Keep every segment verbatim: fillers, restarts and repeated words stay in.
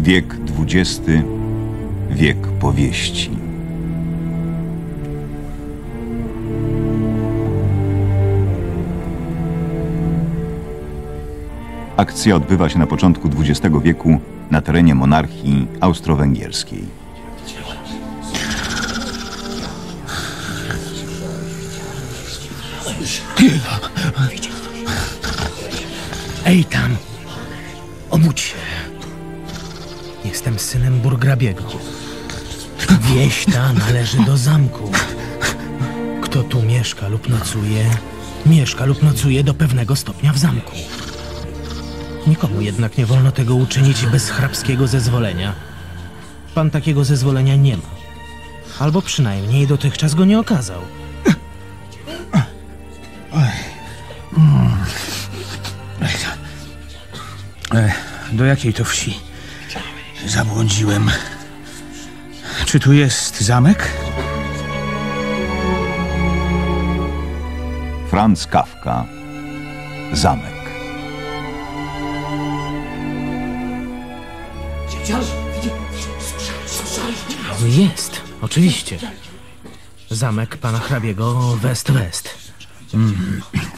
Wiek dwudziesty. Wiek powieści. Akcja odbywa się na początku dwudziestego wieku na terenie monarchii austro-węgierskiej. Ej tam! Obudź się! Jestem synem burgrabiego. Wieś ta należy do zamku. Kto tu mieszka lub nocuje, mieszka lub nocuje do pewnego stopnia w zamku. Nikomu jednak nie wolno tego uczynić bez hrabskiego zezwolenia. Pan takiego zezwolenia nie ma. Albo przynajmniej dotychczas go nie okazał. Do jakiej to wsi? Zabłądziłem. Czy tu jest zamek? Franz Kafka. Zamek. Jest, oczywiście. Zamek pana hrabiego West-West. Mm.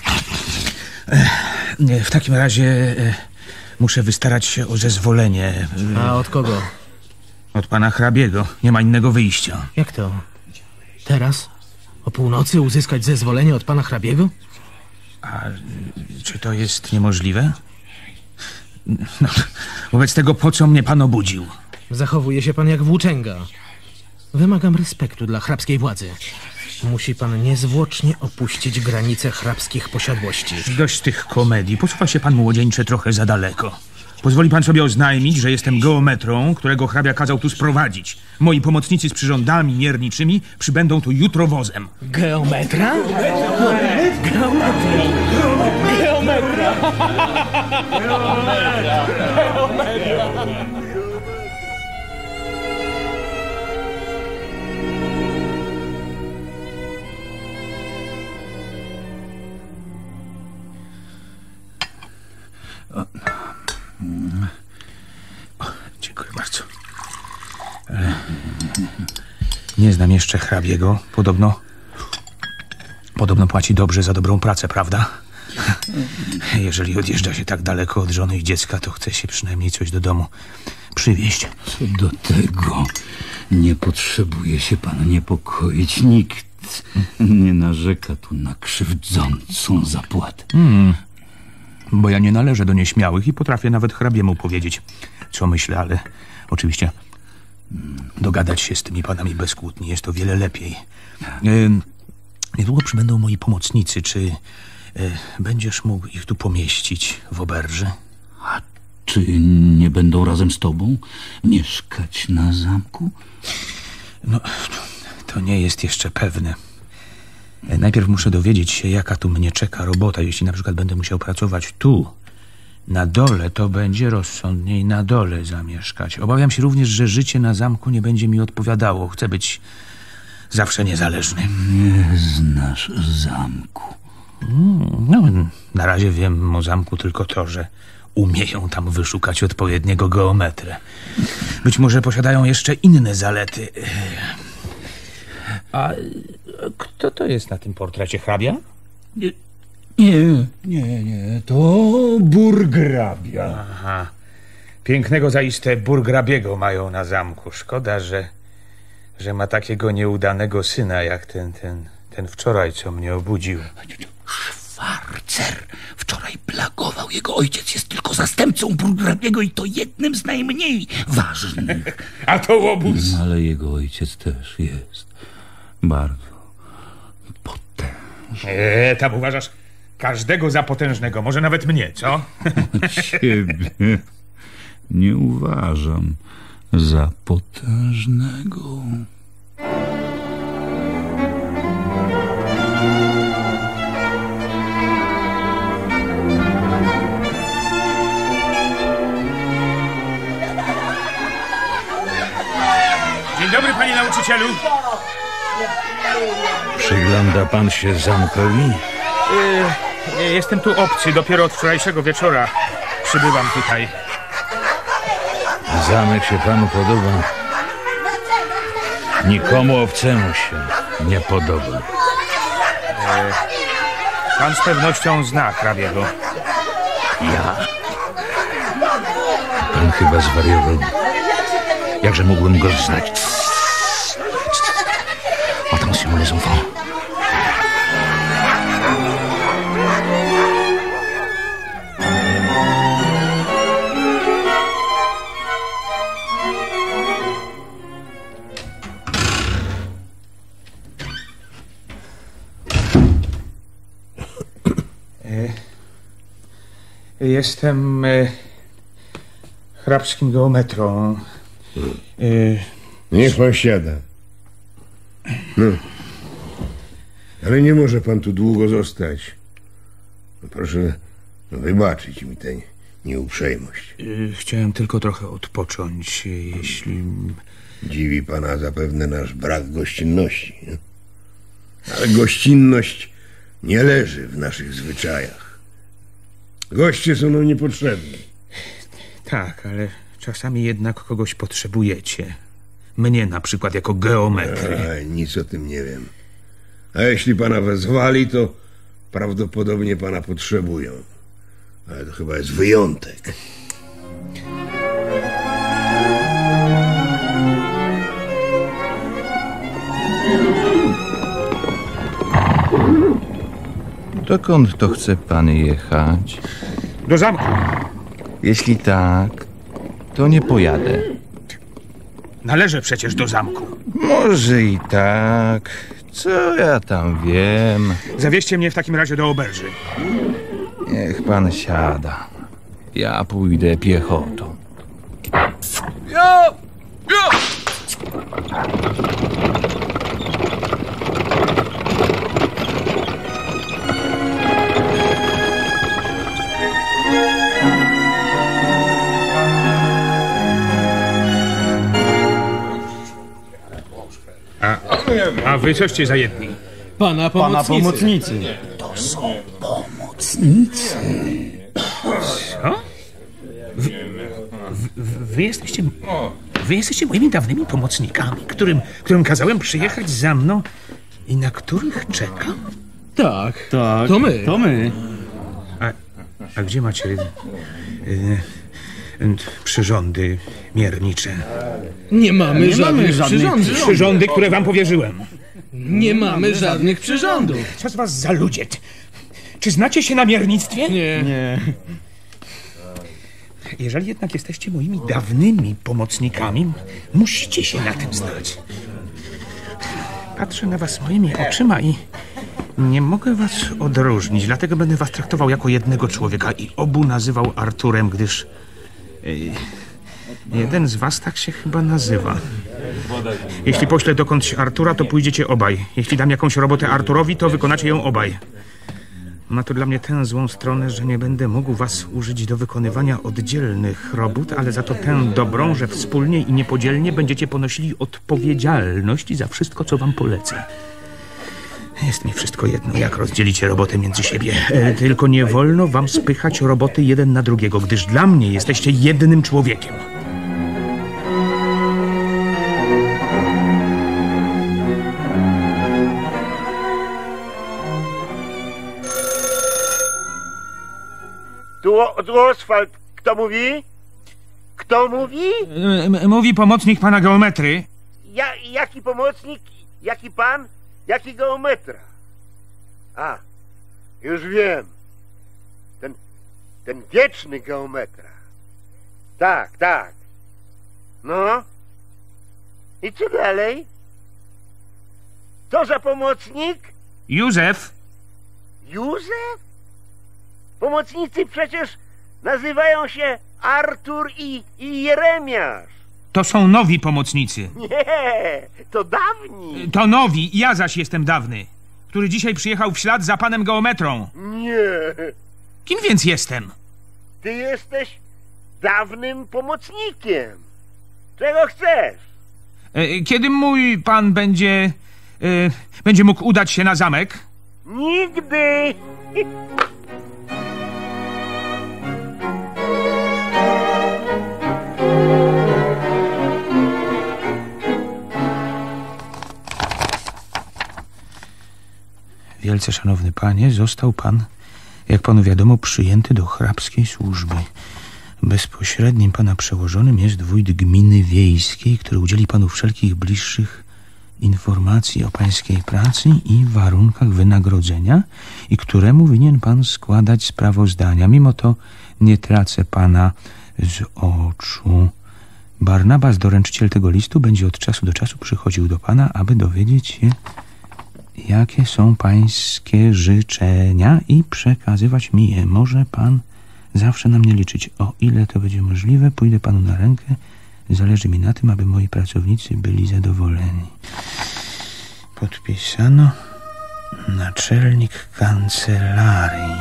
W takim razie muszę wystarać się o zezwolenie. A od kogo? Od pana hrabiego. Nie ma innego wyjścia. Jak to? Teraz? O północy uzyskać zezwolenie od pana hrabiego? A czy to jest niemożliwe? No, wobec tego po co mnie pan obudził? Zachowuje się pan jak włóczęga. Wymagam respektu dla hrabskiej władzy. Musi pan niezwłocznie opuścić granice hrabskich posiadłości. Dość tych komedii. Posuwa się pan młodzieńcze trochę za daleko. Pozwoli pan sobie oznajmić, że jestem geometrą, którego hrabia kazał tu sprowadzić. Moi pomocnicy z przyrządami mierniczymi przybędą tu jutro wozem. Geometra? Geometra! Geometra! Geometra! Geometra! O, dziękuję bardzo. E, nie znam jeszcze hrabiego. Podobno... Podobno płaci dobrze za dobrą pracę, prawda? Jeżeli odjeżdża się tak daleko od żony i dziecka, to chce się przynajmniej coś do domu przywieźć. Co do tego, nie potrzebuje się pan niepokoić. Nikt nie narzeka tu na krzywdzącą zapłatę. Hmm. Bo ja nie należę do nieśmiałych i potrafię nawet hrabiemu powiedzieć, co myślę, ale oczywiście dogadać się z tymi panami bez kłótni jest o wiele lepiej. Yy, niedługo przybędą moi pomocnicy. Czy yy, będziesz mógł ich tu pomieścić w oberży? A czy nie będą razem z tobą mieszkać na zamku? No, to nie jest jeszcze pewne. Najpierw muszę dowiedzieć się, jaka tu mnie czeka robota. Jeśli na przykład będę musiał pracować tu, na dole, to będzie rozsądniej na dole zamieszkać. Obawiam się również, że życie na zamku nie będzie mi odpowiadało. Chcę być zawsze niezależny. Nie znasz zamku. No, na razie wiem o zamku tylko to, że umieją tam wyszukać odpowiedniego geometrę. Być może posiadają jeszcze inne zalety. A kto to jest na tym portrecie, hrabia? Nie, nie, nie, nie. To burgrabia. Aha. Pięknego zaiste burgrabiego mają na zamku. Szkoda, że, że ma takiego nieudanego syna, jak ten, ten, ten wczoraj, co mnie obudził. Szwarcer. Wczoraj plagował. Jego ojciec jest tylko zastępcą burgrabiego i to jednym z najmniej ważnych. A to łobuz. Ale jego ojciec też jest bardzo potężny. Eee, tam uważasz każdego za potężnego, może nawet mnie, co? Ciebie nie uważam za potężnego. Dzień dobry, panie nauczycielu. Przygląda pan się zamkowi? Yy, jestem tu obcy, dopiero od wczorajszego wieczora przybywam tutaj. Zamek się panu podoba? Nikomu obcemu się nie podoba. E, pan z pewnością zna hrabiego. Ja? Pan chyba zwariował. Jakże mógłbym go znać? Attention, les enfants. Jestem e, hrabskim geometrą. E, Niech pan siada. No. Ale nie może pan tu długo zostać. No proszę no wybaczyć mi tę nieuprzejmość. e, chciałem tylko trochę odpocząć, jeśli... Dziwi pana zapewne nasz brak gościnności. Nie? Ale gościnność nie leży w naszych zwyczajach. Goście są nam niepotrzebni. Tak, ale czasami jednak kogoś potrzebujecie. Mnie na przykład jako geometry. A, nic o tym nie wiem. A jeśli pana wezwali, to prawdopodobnie pana potrzebują. Ale to chyba jest wyjątek. Dokąd to chce pan jechać? Do zamku. Jeśli tak, to nie pojadę. Należę przecież do zamku. Może i tak. Co ja tam wiem? Zawieźcie mnie w takim razie do oberży. Niech pan siada. Ja pójdę piechotą. Jo! Jo! A, a wy coście za jedni? Pana pomocnicy. Pana pomocnicy. To są pomocnicy. Co? Wy, wy, wy jesteście... Wy jesteście moimi dawnymi pomocnikami, którym, którym kazałem przyjechać za mną i na których czekam? Tak, Tak, to my. To my. A, a gdzie macie y, y, przyrządy miernicze? Nie mamy Nie żadnych mamy żadnych przyrządów. Przyrządy, które wam powierzyłem. Nie mamy żadnych przyrządów. Co z was za ludzie? Czy znacie się na miernictwie? Nie. Nie. Jeżeli jednak jesteście moimi dawnymi pomocnikami, musicie się na tym znać. Patrzę na was moimi oczyma i nie mogę was odróżnić, dlatego będę was traktował jako jednego człowieka i obu nazywał Arturem, gdyż yy, jeden z was tak się chyba nazywa. Jeśli poślę dokądś Artura, to pójdziecie obaj. Jeśli dam jakąś robotę Arturowi, to wykonacie ją obaj. Ma to dla mnie tę złą stronę, że nie będę mógł was użyć do wykonywania oddzielnych robót, ale za to tę dobrą, że wspólnie i niepodzielnie będziecie ponosili odpowiedzialność za wszystko, co wam polecę. Jest mi wszystko jedno, jak rozdzielicie robotę między siebie. E, tylko nie wolno wam spychać roboty jeden na drugiego, gdyż dla mnie jesteście jednym człowiekiem. Tu, tu Oswald, kto mówi? Kto mówi? E, mówi pomocnik pana geometry. Ja, jaki pomocnik? Jaki pan? Jaki geometra? A, już wiem. Ten, ten wieczny geometra. Tak, tak. No. I co dalej? Co za pomocnik? Józef. Józef? Pomocnicy przecież nazywają się Artur i, i Jeremiasz. To są nowi pomocnicy. Nie, to dawni. To nowi, ja zaś jestem dawny, który dzisiaj przyjechał w ślad za panem geometrą. Nie, Kim więc jestem? ty jesteś dawnym pomocnikiem. Czego chcesz? E, Kiedy mój pan będzie... e, będzie mógł udać się na zamek? Nigdy. Wielce szanowny panie, został pan, jak panu wiadomo, przyjęty do hrabskiej służby. Bezpośrednim pana przełożonym jest wójt gminy wiejskiej, który udzieli panu wszelkich bliższych informacji o pańskiej pracy i warunkach wynagrodzenia i któremu winien pan składać sprawozdania. Mimo to nie tracę pana z oczu. Barnabas, doręczyciel tego listu, będzie od czasu do czasu przychodził do pana, aby dowiedzieć się, jakie są pańskie życzenia i przekazywać mi je. Może pan zawsze na mnie liczyć. O ile to będzie możliwe, pójdę panu na rękę. Zależy mi na tym, aby moi pracownicy byli zadowoleni. Podpisano naczelnik kancelarii.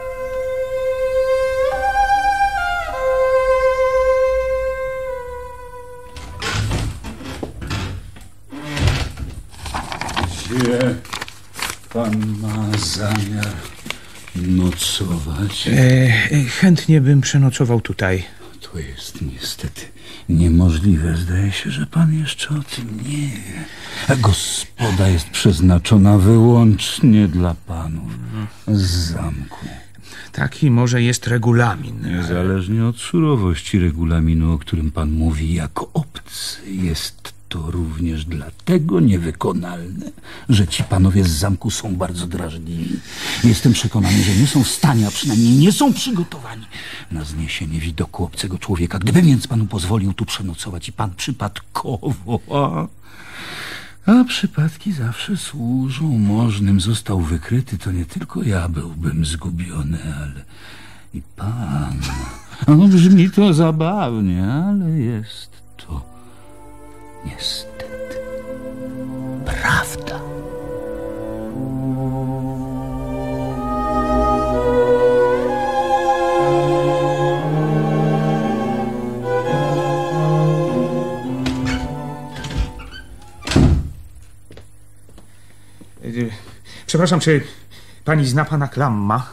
Gdzie pan ma zamiar nocować? E, chętnie bym przenocował tutaj. To jest niestety niemożliwe. Zdaje się, że pan jeszcze o tym nie wie. Gospoda jest przeznaczona wyłącznie dla panów z zamku. Taki może jest regulamin. Niezależnie od surowości regulaminu, o którym pan mówi jako obcy, jest to również dlatego niewykonalne, że ci panowie z zamku są bardzo drażliwi. Jestem przekonany, że nie są w stanie, a przynajmniej nie są przygotowani na zniesienie widoku obcego człowieka. Gdybym więc panu pozwolił tu przenocować i pan przypadkowo... A, a przypadki zawsze służą możnym. Został wykryty, to nie tylko ja byłbym zgubiony, ale i pan. No, brzmi to zabawnie, ale jest to niestety prawda. Przepraszam, czy pani zna pana Klamma?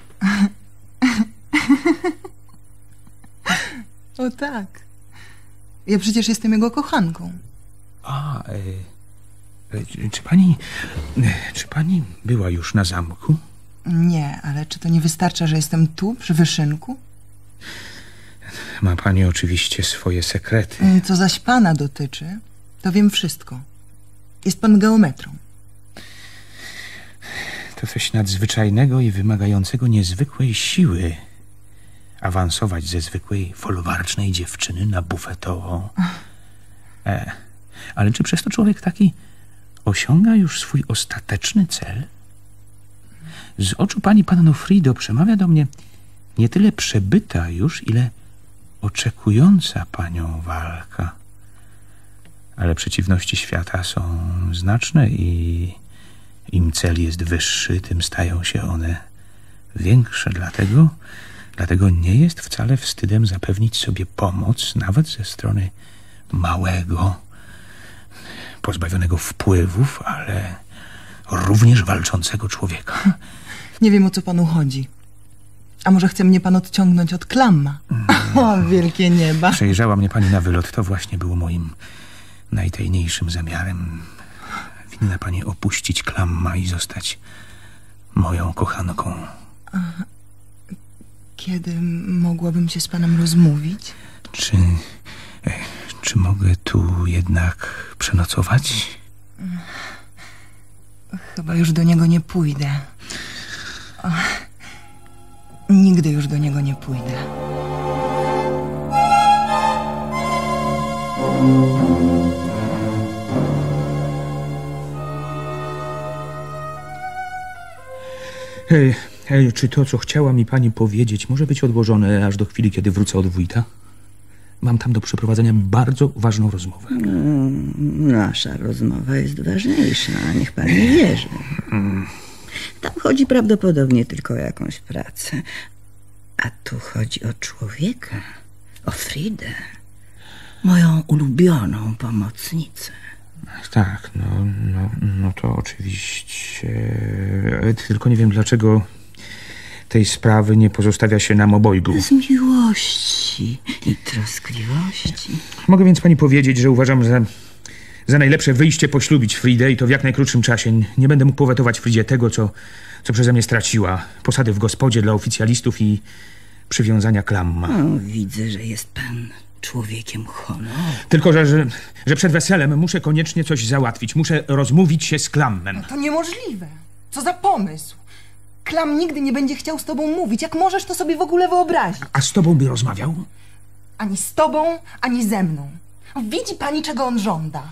O tak. Ja przecież jestem jego kochanką. A, e, e, czy, czy pani... E, czy pani była już na zamku? Nie, ale czy to nie wystarcza, że jestem tu, przy wyszynku? Ma pani oczywiście swoje sekrety. Co zaś pana dotyczy, to wiem wszystko. Jest pan geometrą. To coś nadzwyczajnego i wymagającego niezwykłej siły. Awansować ze zwykłej folwarcznej dziewczyny na bufetową. E, ale czy przez to człowiek taki osiąga już swój ostateczny cel? Z oczu pani panno Frido przemawia do mnie nie tyle przebyta już, ile oczekująca panią walka. Ale przeciwności świata są znaczne i im cel jest wyższy, tym stają się one większe. Dlatego, dlatego nie jest wcale wstydem zapewnić sobie pomoc, nawet ze strony małego, pozbawionego wpływów, ale również walczącego człowieka. Nie wiem, o co panu chodzi. A może chce mnie pan odciągnąć od Klamma? O, wielkie nieba. Przejrzała mnie pani na wylot. To właśnie było moim najtajniejszym zamiarem. Winna pani opuścić Klamma i zostać moją kochanką. A kiedy mogłabym się z panem rozmówić? Czy... Czy mogę tu jednak przenocować? Chyba już do niego nie pójdę. O, nigdy już do niego nie pójdę. Hej, hej, czy to, co chciała mi pani powiedzieć, może być odłożone aż do chwili, kiedy wrócę od wójta? Mam tam do przeprowadzenia bardzo ważną rozmowę. Nasza rozmowa jest ważniejsza, niech pan nie wierzy. Tam chodzi prawdopodobnie tylko o jakąś pracę. A tu chodzi o człowieka, o Fridę, moją ulubioną pomocnicę. Tak, no, no, no to oczywiście. Tylko nie wiem, dlaczego tej sprawy nie pozostawia się nam obojgu. Z miłości i troskliwości. Mogę więc pani powiedzieć, że uważam za za najlepsze wyjście poślubić Fridę i to w jak najkrótszym czasie. Nie będę mógł powetować Fridzie tego, co, co przeze mnie straciła. Posady w gospodzie dla oficjalistów i przywiązania Klamma. O, widzę, że jest pan człowiekiem honoru. Tylko, że, że, że przed weselem muszę koniecznie coś załatwić. Muszę rozmówić się z Klammem. No to niemożliwe. Co za pomysł? Klam nigdy nie będzie chciał z tobą mówić. Jak możesz to sobie w ogóle wyobrazić? A z tobą by rozmawiał? Ani z tobą, ani ze mną. Widzi pani, czego on żąda?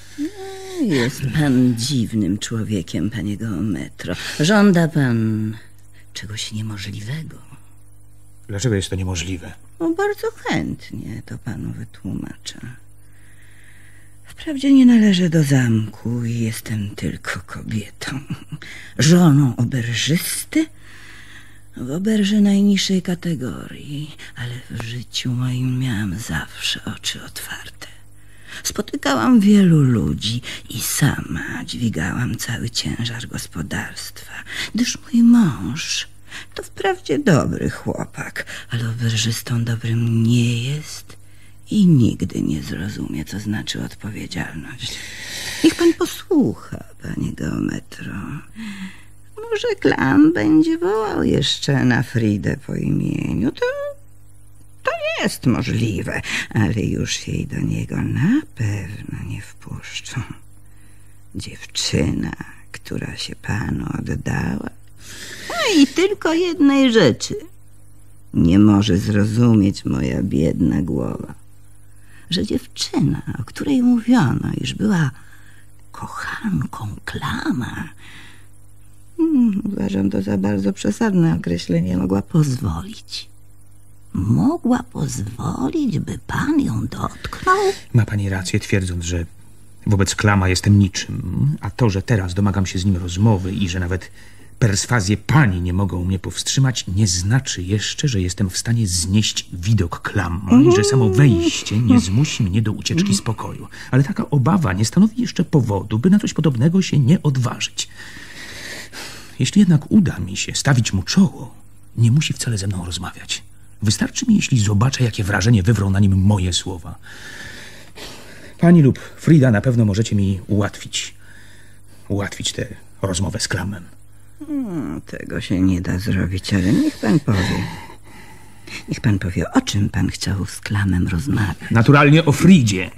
Jest pan dziwnym człowiekiem, panie geometro. Żąda pan czegoś niemożliwego. Dlaczego jest to niemożliwe? No, bardzo chętnie to panu wytłumaczę. Wprawdzie nie należę do zamku i jestem tylko kobietą. Żoną oberżysty w oberży najniższej kategorii, ale w życiu moim miałam zawsze oczy otwarte. Spotykałam wielu ludzi i sama dźwigałam cały ciężar gospodarstwa, gdyż mój mąż to wprawdzie dobry chłopak, ale oberżystą dobrym nie jest i nigdy nie zrozumie, co znaczy odpowiedzialność. Niech pan posłucha, panie geometro. Może Klam będzie wołał jeszcze na Fridę po imieniu. To, to jest możliwe, ale już jej do niego na pewno nie wpuszczą. Dziewczyna, która się panu oddała. No i tylko jednej rzeczy nie może zrozumieć moja biedna głowa. Że dziewczyna, o której mówiono, iż była kochanką Klama, hmm, uważam to za bardzo przesadne określenie, mogła pozwolić. Mogła pozwolić, by pan ją dotknął? Ma pani rację, twierdząc, że wobec Klama jestem niczym, a to, że teraz domagam się z nim rozmowy i że nawet perswazje pani nie mogą mnie powstrzymać, nie znaczy jeszcze, że jestem w stanie znieść widok Klamma i że samo wejście nie zmusi mnie do ucieczki z pokoju. Ale taka obawa nie stanowi jeszcze powodu, by na coś podobnego się nie odważyć. Jeśli jednak uda mi się stawić mu czoło, nie musi wcale ze mną rozmawiać. Wystarczy mi, jeśli zobaczę, jakie wrażenie wywrą na nim moje słowa. Pani lub Frida na pewno możecie mi ułatwić, ułatwić tę rozmowę z Klamem. No, tego się nie da zrobić, ale niech pan powie. Niech pan powie, o czym pan chciał z Klamem rozmawiać. Naturalnie o Fridzie.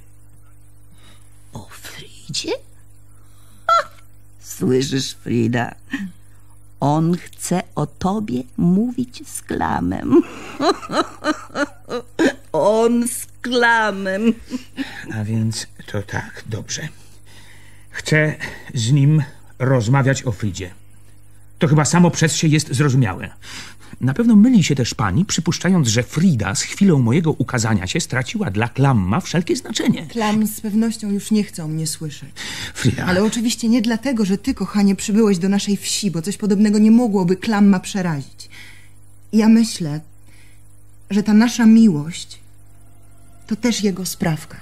O Fridzie? Ha! Słyszysz, Frida? On chce o tobie mówić z Klamem. On z Klamem. A więc to tak, dobrze. Chcę z nim rozmawiać o Fridzie. To chyba samo przez się jest zrozumiałe. Na pewno myli się też pani, przypuszczając, że Frida z chwilą mojego ukazania się straciła dla Klamma wszelkie znaczenie. Klam z pewnością już nie chce o mnie słyszeć. Frida... Ale oczywiście nie dlatego, że ty, kochanie, przybyłeś do naszej wsi, bo coś podobnego nie mogłoby Klamma przerazić. Ja myślę, że ta nasza miłość to też jego sprawka.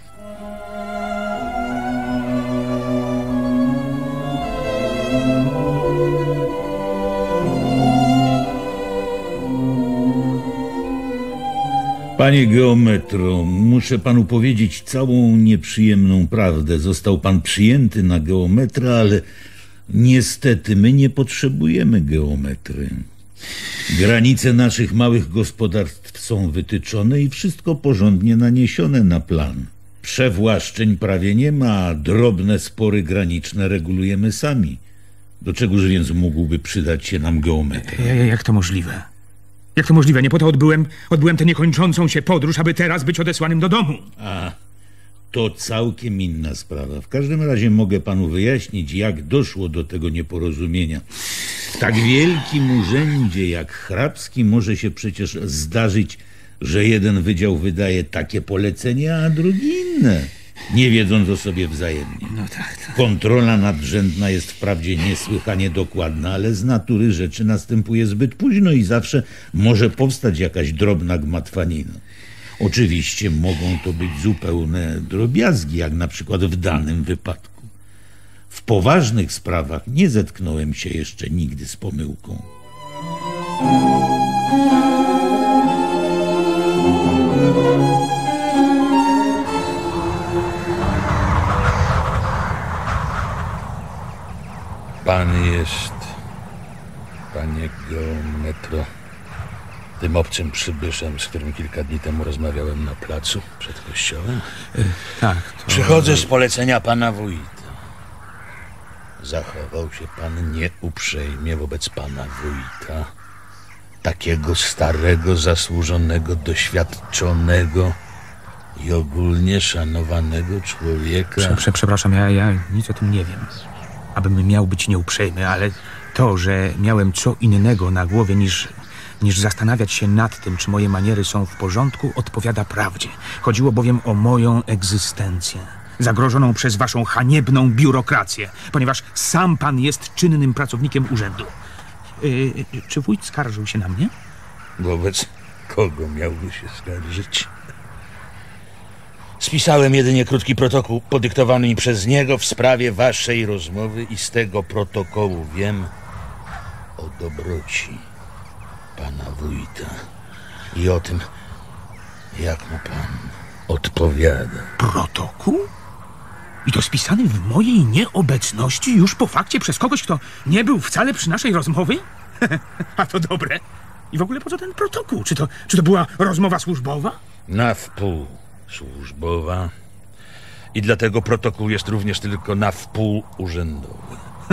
Panie geometro, muszę panu powiedzieć całą nieprzyjemną prawdę. Został pan przyjęty na geometra, ale niestety my nie potrzebujemy geometry. Granice naszych małych gospodarstw są wytyczone i wszystko porządnie naniesione na plan. Przewłaszczeń prawie nie ma, a drobne spory graniczne regulujemy sami. Do czegoż więc mógłby przydać się nam geometra? Jak to możliwe? Jak to możliwe? Nie po to odbyłem, odbyłem tę niekończącą się podróż, aby teraz być odesłanym do domu. A, to całkiem inna sprawa. W każdym razie mogę panu wyjaśnić, jak doszło do tego nieporozumienia. W tak wielkim urzędzie jak hrabski może się przecież zdarzyć, że jeden wydział wydaje takie polecenie, a drugi inne, nie wiedząc o sobie wzajemnie. No tak, tak. Kontrola nadrzędna jest wprawdzie niesłychanie dokładna, ale z natury rzeczy następuje zbyt późno i zawsze może powstać jakaś drobna gmatwanina. Oczywiście mogą to być zupełne drobiazgi, jak na przykład w danym wypadku. W poważnych sprawach nie zetknąłem się jeszcze nigdy z pomyłką. pan jest, panie geometro, tym obcym przybyszem, z którym kilka dni temu rozmawiałem na placu przed kościołem? Y, tak. To... Przychodzę z polecenia pana wójta. Zachował się pan nieuprzejmie wobec pana wójta. Takiego starego, zasłużonego, doświadczonego i ogólnie szanowanego człowieka. Prze, prze, przepraszam, ja, ja nic o tym nie wiem. Abym miał być nieuprzejmy, ale to, że miałem co innego na głowie niż, niż zastanawiać się nad tym, czy moje maniery są w porządku, odpowiada prawdzie. Chodziło bowiem o moją egzystencję, zagrożoną przez waszą haniebną biurokrację, ponieważ sam pan jest czynnym pracownikiem urzędu. Yy, czy wójt skarżył się na mnie? Wobec kogo miałby się skarżyć? Spisałem jedynie krótki protokół podyktowany mi przez niego w sprawie waszej rozmowy i z tego protokołu wiem o dobroci pana wójta i o tym, jak mu pan odpowiada. Protokół? I to spisany w mojej nieobecności już po fakcie przez kogoś, kto nie był wcale przy naszej rozmowie? A to dobre. I w ogóle po co ten protokół? Czy to, czy to była rozmowa służbowa? Na wpół służbowa. I dlatego protokół jest również tylko na wpół urzędowy.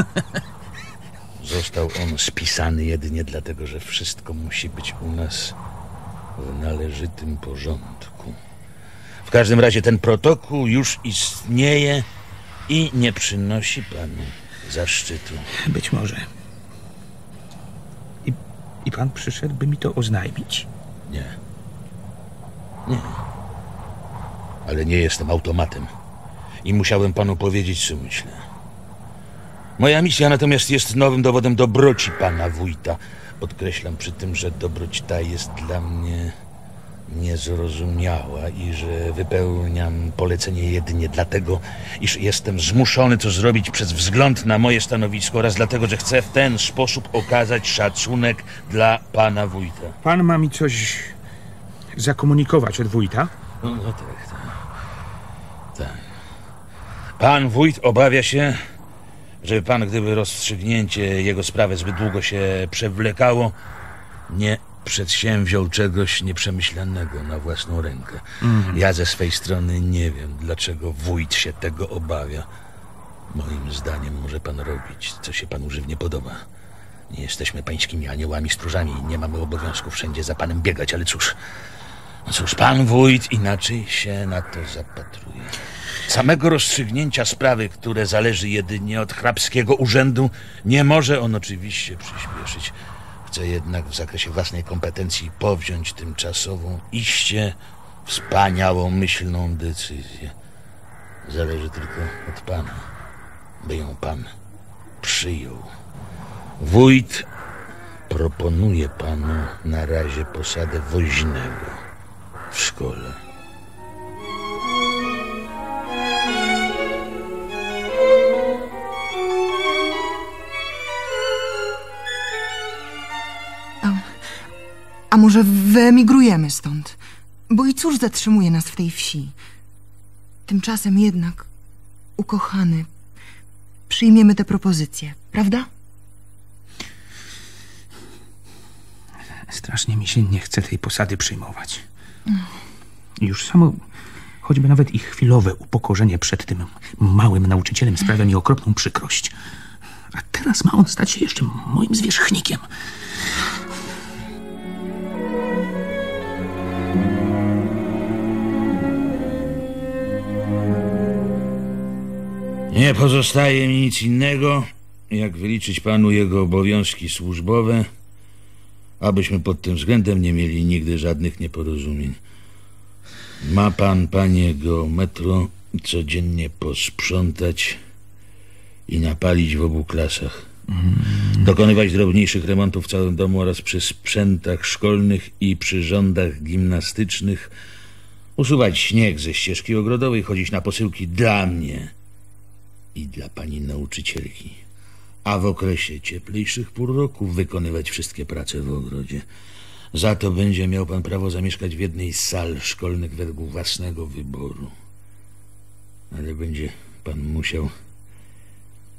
Został on spisany jedynie dlatego, że wszystko musi być u nas w należytym porządku. W każdym razie ten protokół już istnieje i nie przynosi panu zaszczytu. Być może. I, i pan przyszedł, by mi to oznajmić? Nie. Nie. Ale nie jestem automatem. I musiałem panu powiedzieć, co myślę. Moja misja natomiast jest nowym dowodem dobroci pana wójta. Podkreślam przy tym, że dobroć ta jest dla mnie niezrozumiała i że wypełniam polecenie jedynie dlatego, iż jestem zmuszony to zrobić przez wzgląd na moje stanowisko oraz dlatego, że chcę w ten sposób okazać szacunek dla pana wójta. Pan ma mi coś zakomunikować od wójta? No, no tak, tak. Tak. Pan wójt obawia się, że pan, gdyby rozstrzygnięcie jego sprawy zbyt długo się przewlekało, nie przedsięwziął czegoś nieprzemyślanego na własną rękę. Mm. Ja ze swej strony nie wiem, dlaczego wójt się tego obawia. Moim zdaniem może pan robić, co się panu żywnie podoba. Nie jesteśmy pańskimi aniołami stróżami i nie mamy obowiązku wszędzie za panem biegać, ale cóż, no cóż, pan wójt inaczej się na to zapatruje. Samego rozstrzygnięcia sprawy, które zależy jedynie od hrabskiego urzędu, nie może on oczywiście przyspieszyć. Chcę jednak w zakresie własnej kompetencji powziąć tymczasową, iście wspaniałą, myślną decyzję. Zależy tylko od pana, by ją pan przyjął. Wójt proponuje panu na razie posadę woźnego w szkole. A może wyemigrujemy stąd? Bo i cóż zatrzymuje nas w tej wsi? Tymczasem jednak, ukochany, przyjmiemy tę propozycję, prawda? Strasznie mi się nie chce tej posady przyjmować. I już samo, choćby nawet ich chwilowe upokorzenie przed tym małym nauczycielem sprawia mi okropną przykrość. A teraz ma on stać się jeszcze moim zwierzchnikiem. Nie pozostaje mi nic innego, jak wyliczyć panu jego obowiązki służbowe, abyśmy pod tym względem nie mieli nigdy żadnych nieporozumień. Ma pan, panie geometro, codziennie posprzątać i napalić w obu klasach. Dokonywać drobniejszych remontów w całym domu oraz przy sprzętach szkolnych i przyrządach gimnastycznych. Usuwać śnieg ze ścieżki ogrodowej, chodzić na posyłki dla mnie i dla pani nauczycielki. A w okresie cieplejszych pór roku wykonywać wszystkie prace w ogrodzie. Za to będzie miał pan prawo zamieszkać w jednej z sal szkolnych według własnego wyboru. Ale będzie pan musiał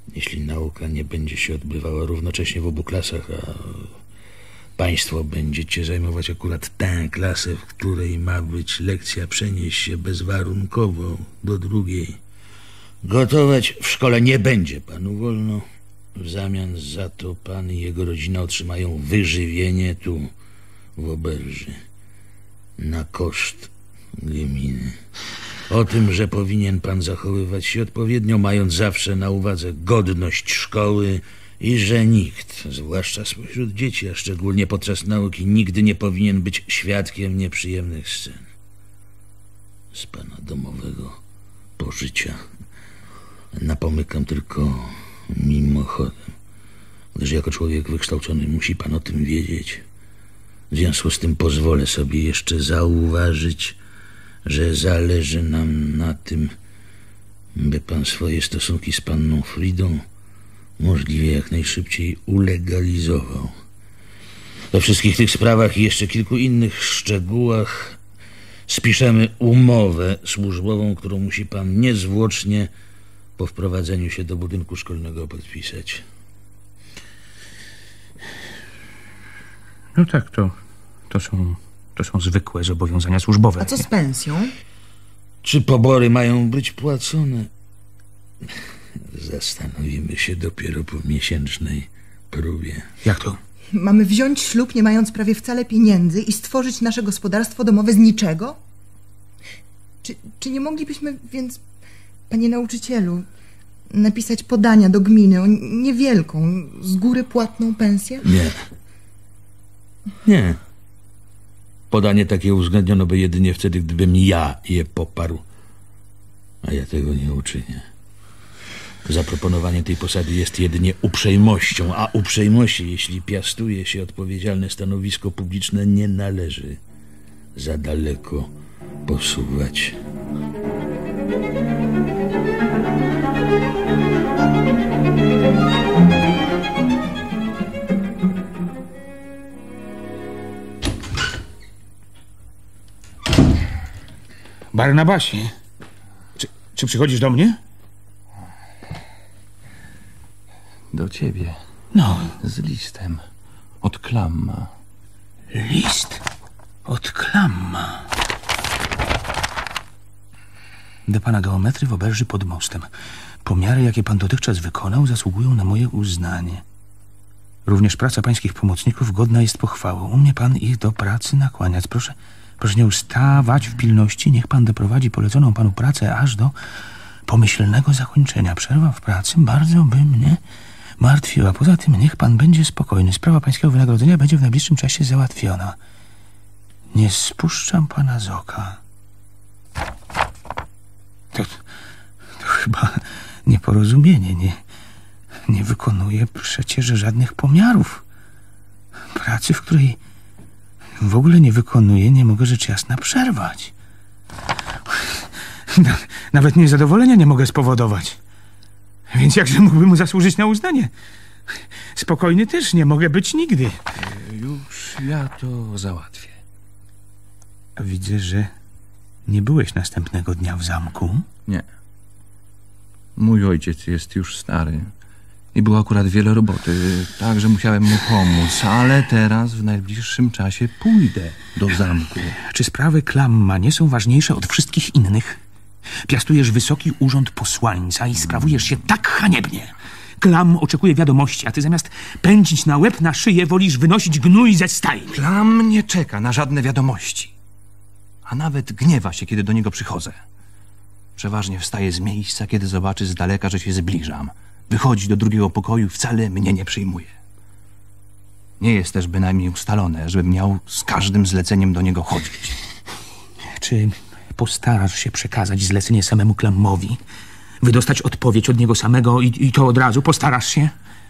Jeśli nauka nie będzie się odbywała równocześnie w obu klasach, a państwo będziecie zajmować akurat tę klasę, w której ma być lekcja przenieść się bezwarunkowo do drugiej, gotować w szkole nie będzie panu wolno. W zamian za to pan i jego rodzina otrzymają wyżywienie tu, w oberży, na koszt gminy. O tym, że powinien pan zachowywać się odpowiednio, mając zawsze na uwadze godność szkoły i że nikt, zwłaszcza spośród dzieci, a szczególnie podczas nauki, nigdy nie powinien być świadkiem nieprzyjemnych scen z pana domowego pożycia. Napomykam tylko mimochodem, gdyż jako człowiek wykształcony musi pan o tym wiedzieć. W związku z tym pozwolę sobie jeszcze zauważyć, że zależy nam na tym, by pan swoje stosunki z panną Fridą możliwie jak najszybciej ulegalizował. We wszystkich tych sprawach i jeszcze kilku innych szczegółach spiszemy umowę służbową, którą musi pan niezwłocznie po wprowadzeniu się do budynku szkolnego podpisać. No tak, to, to są, to są zwykłe zobowiązania służbowe. A co z pensją? Czy pobory mają być płacone? Zastanowimy się dopiero po miesięcznej próbie. Jak to? Mamy wziąć ślub, nie mając prawie wcale pieniędzy i stworzyć nasze gospodarstwo domowe z niczego? Czy, czy nie moglibyśmy więc, panie nauczycielu, napisać podania do gminy o niewielką, z góry płatną pensję? Nie. Nie. Podanie takie uwzględniono by jedynie wtedy, gdybym ja je poparł. A ja tego nie uczynię. Zaproponowanie tej posady jest jedynie uprzejmością, a uprzejmości, jeśli piastuje się odpowiedzialne stanowisko publiczne, nie należy za daleko posuwać. Barnabasie, czy, czy przychodzisz do mnie? Do ciebie. No. Z listem. Od Klamma. List? Od Klamma. Do pana geometry w oberży pod mostem. Pomiary, jakie pan dotychczas wykonał, zasługują na moje uznanie. Również praca pańskich pomocników godna jest pochwały. Umie pan ich do pracy nakłaniać. Proszę, proszę nie ustawać w pilności. Niech pan doprowadzi poleconą panu pracę aż do pomyślnego zakończenia. Przerwa w pracy bardzo by mnie martwiła. Poza tym niech pan będzie spokojny. Sprawa pańskiego wynagrodzenia będzie w najbliższym czasie załatwiona. Nie spuszczam pana z oka. To, to chyba nieporozumienie. Nie, nie wykonuję przecież żadnych pomiarów. Pracy, w której w ogóle nie wykonuję, nie mogę rzecz jasna przerwać. Nawet niezadowolenia nie mogę spowodować. Więc jakże mógłbym mu zasłużyć na uznanie? Spokojny też nie mogę być nigdy. Już ja to załatwię. Widzę, że nie byłeś następnego dnia w zamku. Nie. Mój ojciec jest już stary i było akurat wiele roboty, tak że musiałem mu pomóc, ale teraz w najbliższym czasie pójdę do zamku. Czy sprawy Klamma nie są ważniejsze od wszystkich innych? Piastujesz wysoki urząd posłańca i sprawujesz się tak haniebnie. Klam oczekuje wiadomości, a ty zamiast pędzić na łeb, na szyję, wolisz wynosić gnój ze stajni. Klam nie czeka na żadne wiadomości, a nawet gniewa się, kiedy do niego przychodzę. Przeważnie wstaje z miejsca, kiedy zobaczy z daleka, że się zbliżam. Wychodzi do drugiego pokoju, wcale mnie nie przyjmuje. Nie jest też bynajmniej ustalone, żebym miał z każdym zleceniem do niego chodzić. Czy postarasz się przekazać zlecenie samemu Klammowi? Wydostać odpowiedź od niego samego i, i to od razu? Postarasz się?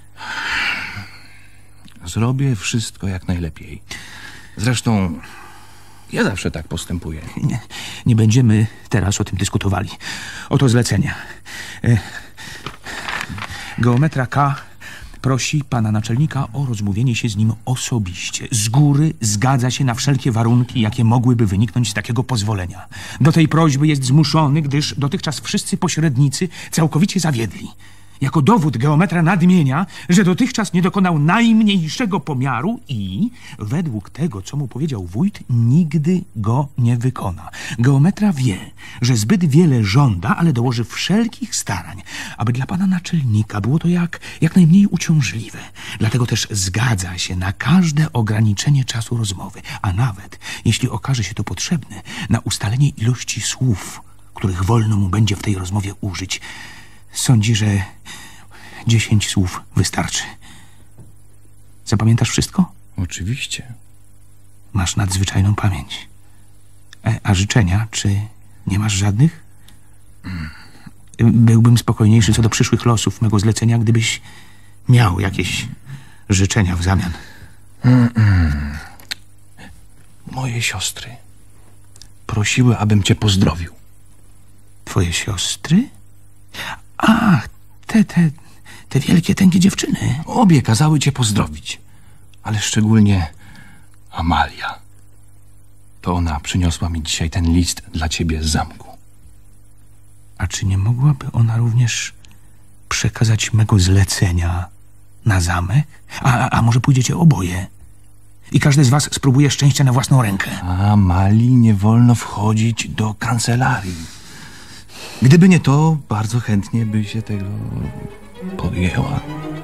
Zrobię wszystko jak najlepiej. Zresztą ja zawsze tak postępuję. Nie, nie będziemy teraz o tym dyskutowali. Oto zlecenie. E, geometra K prosi pana naczelnika o rozmówienie się z nim osobiście. Z góry zgadza się na wszelkie warunki, jakie mogłyby wyniknąć z takiego pozwolenia. Do tej prośby jest zmuszony, gdyż dotychczas wszyscy pośrednicy całkowicie zawiedli. Jako dowód geometra nadmienia, że dotychczas nie dokonał najmniejszego pomiaru i według tego, co mu powiedział wójt, nigdy go nie wykona. Geometra wie, że zbyt wiele żąda, ale dołoży wszelkich starań, aby dla pana naczelnika było to jak, jak najmniej uciążliwe. Dlatego też zgadza się na każde ograniczenie czasu rozmowy, a nawet, jeśli okaże się to potrzebne, na ustalenie ilości słów, których wolno mu będzie w tej rozmowie użyć. Sądzi, że dziesięć słów wystarczy. Zapamiętasz wszystko? Oczywiście. Masz nadzwyczajną pamięć. E, a życzenia, czy nie masz żadnych? Byłbym spokojniejszy co do przyszłych losów mego zlecenia, gdybyś miał jakieś życzenia w zamian. Mm-mm. Moje siostry prosiły, abym cię pozdrowił. Twoje siostry? Ach, te, te, te wielkie, tęgie dziewczyny. Obie kazały cię pozdrowić, ale szczególnie Amalia. To ona przyniosła mi dzisiaj ten list dla ciebie z zamku. A czy nie mogłaby ona również przekazać mego zlecenia na zamek? A, a może pójdziecie oboje? I każdy z was spróbuje szczęścia na własną rękę. Amalii nie wolno wchodzić do kancelarii. Gdyby nie to, bardzo chętnie by się tego podjęła.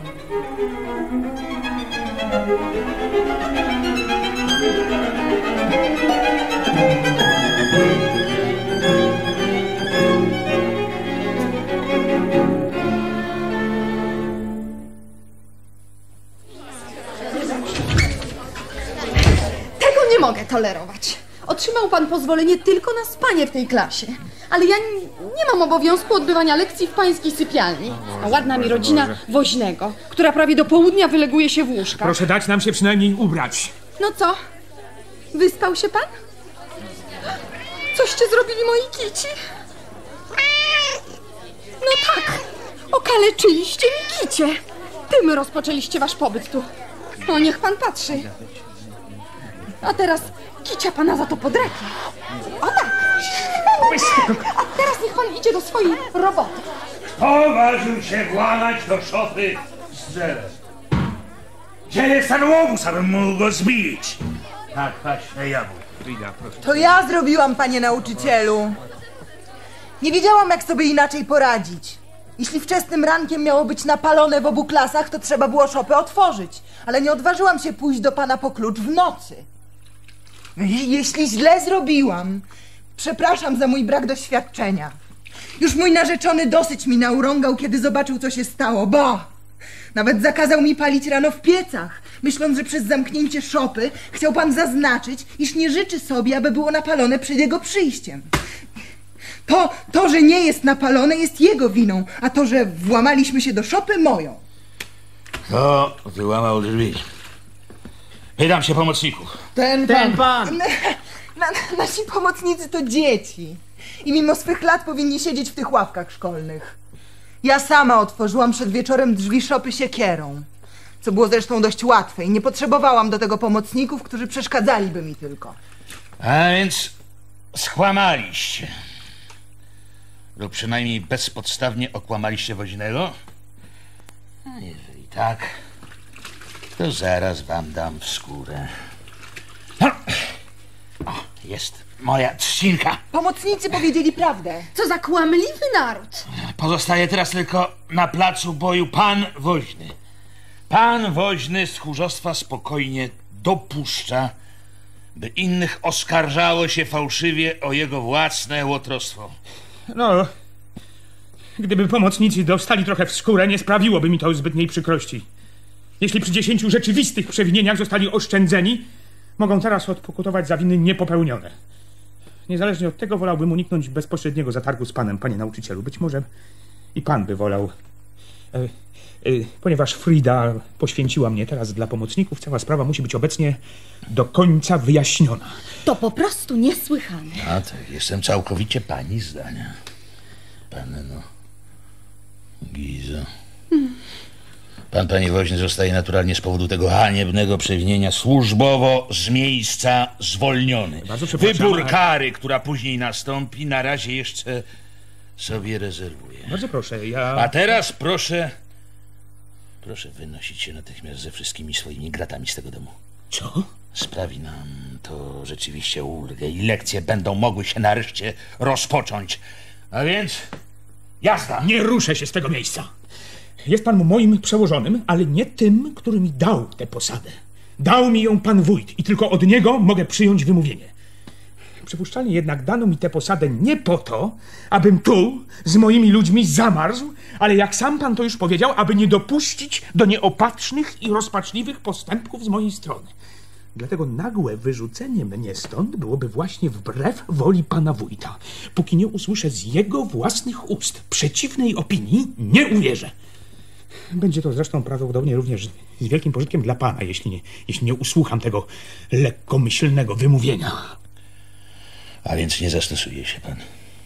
Tego nie mogę tolerować. Otrzymał pan pozwolenie tylko na spanie w tej klasie. Ale ja nie, nie mam obowiązku odbywania lekcji w pańskiej sypialni. A ładna mi rodzina woźnego, która prawie do południa wyleguje się w łóżkach. Proszę dać nam się przynajmniej ubrać. No co? Wyspał się pan? Coście zrobili moi kici? No tak, okaleczyliście mi kicie. Tym rozpoczęliście wasz pobyt tu. O, niech pan patrzy. A teraz kicia pana za to podreknie. O tak. A teraz niech pan idzie do swojej roboty. Kto ważył się włamać do szopy z drzewem? Gdzie jest ten łobuz, abym mógł go zbić? Tak, patrzę, jabłko. To ja zrobiłam, panie nauczycielu. Nie wiedziałam, jak sobie inaczej poradzić. Jeśli wczesnym rankiem miało być napalone w obu klasach, to trzeba było szopę otworzyć. Ale nie odważyłam się pójść do pana po klucz w nocy. Jeśli źle zrobiłam, przepraszam za mój brak doświadczenia. Już mój narzeczony dosyć mi naurągał, kiedy zobaczył, co się stało. Ba! Nawet zakazał mi palić rano w piecach, myśląc, że przez zamknięcie szopy chciał pan zaznaczyć, iż nie życzy sobie, aby było napalone przed jego przyjściem. To, to, że nie jest napalone, jest jego winą, a to, że włamaliśmy się do szopy, moją. Kto wyłamał drzwi? Pytam się pomocników. Ten, Ten pan! pan. Na, na, nasi pomocnicy to dzieci i mimo swych lat powinni siedzieć w tych ławkach szkolnych. Ja sama otworzyłam przed wieczorem drzwi szopy siekierą, co było zresztą dość łatwe i nie potrzebowałam do tego pomocników, którzy przeszkadzaliby mi tylko. A więc skłamaliście. Lub przynajmniej bezpodstawnie okłamaliście woźnego? A jeżeli tak, to zaraz wam dam w skórę. O, jest moja trzcinka. Pomocnicy powiedzieli prawdę. Co za kłamliwy naród. Pozostaje teraz tylko na placu boju pan woźny. Pan woźny z tchórzostwa spokojnie dopuszcza, by innych oskarżało się fałszywie o jego własne łotrostwo. No, gdyby pomocnicy dostali trochę w skórę, nie sprawiłoby mi to zbytniej przykrości. Jeśli przy dziesięciu rzeczywistych przewinieniach zostali oszczędzeni, mogą teraz odpokutować za winy niepopełnione. Niezależnie od tego wolałbym uniknąć bezpośredniego zatargu z panem, panie nauczycielu. Być może i pan by wolał. E, e, ponieważ Frida poświęciła mnie teraz dla pomocników, cała sprawa musi być obecnie do końca wyjaśniona. To po prostu niesłychane. A to jestem całkowicie pani zdania. Panno Gizo. Hmm. Pan, panie woźny, zostaje naturalnie z powodu tego haniebnego przewinienia służbowo z miejsca zwolniony. Bardzo przepraszam, Wybór ale... kary, która później nastąpi, na razie jeszcze sobie rezerwuję. Bardzo proszę, ja... A teraz proszę... Proszę wynosić się natychmiast ze wszystkimi swoimi gratami z tego domu. Co? Sprawi nam to rzeczywiście ulgę i lekcje będą mogły się nareszcie rozpocząć. A więc... Jazda! Nie ruszę się z tego miejsca. Jest pan moim przełożonym, ale nie tym, który mi dał tę posadę. Dał mi ją pan wójt i tylko od niego mogę przyjąć wymówienie. Przypuszczalnie jednak dano mi tę posadę nie po to, abym tu z moimi ludźmi zamarzł, ale jak sam pan to już powiedział, aby nie dopuścić do nieopatrznych i rozpaczliwych postępków z mojej strony. Dlatego nagłe wyrzucenie mnie stąd byłoby właśnie wbrew woli pana wójta. Póki nie usłyszę z jego własnych ust przeciwnej opinii, nie uwierzę. Będzie to zresztą prawdopodobnie również z wielkim pożytkiem dla pana, jeśli nie, jeśli nie usłucham tego lekkomyślnego wymówienia. A więc nie zastosuje się pan.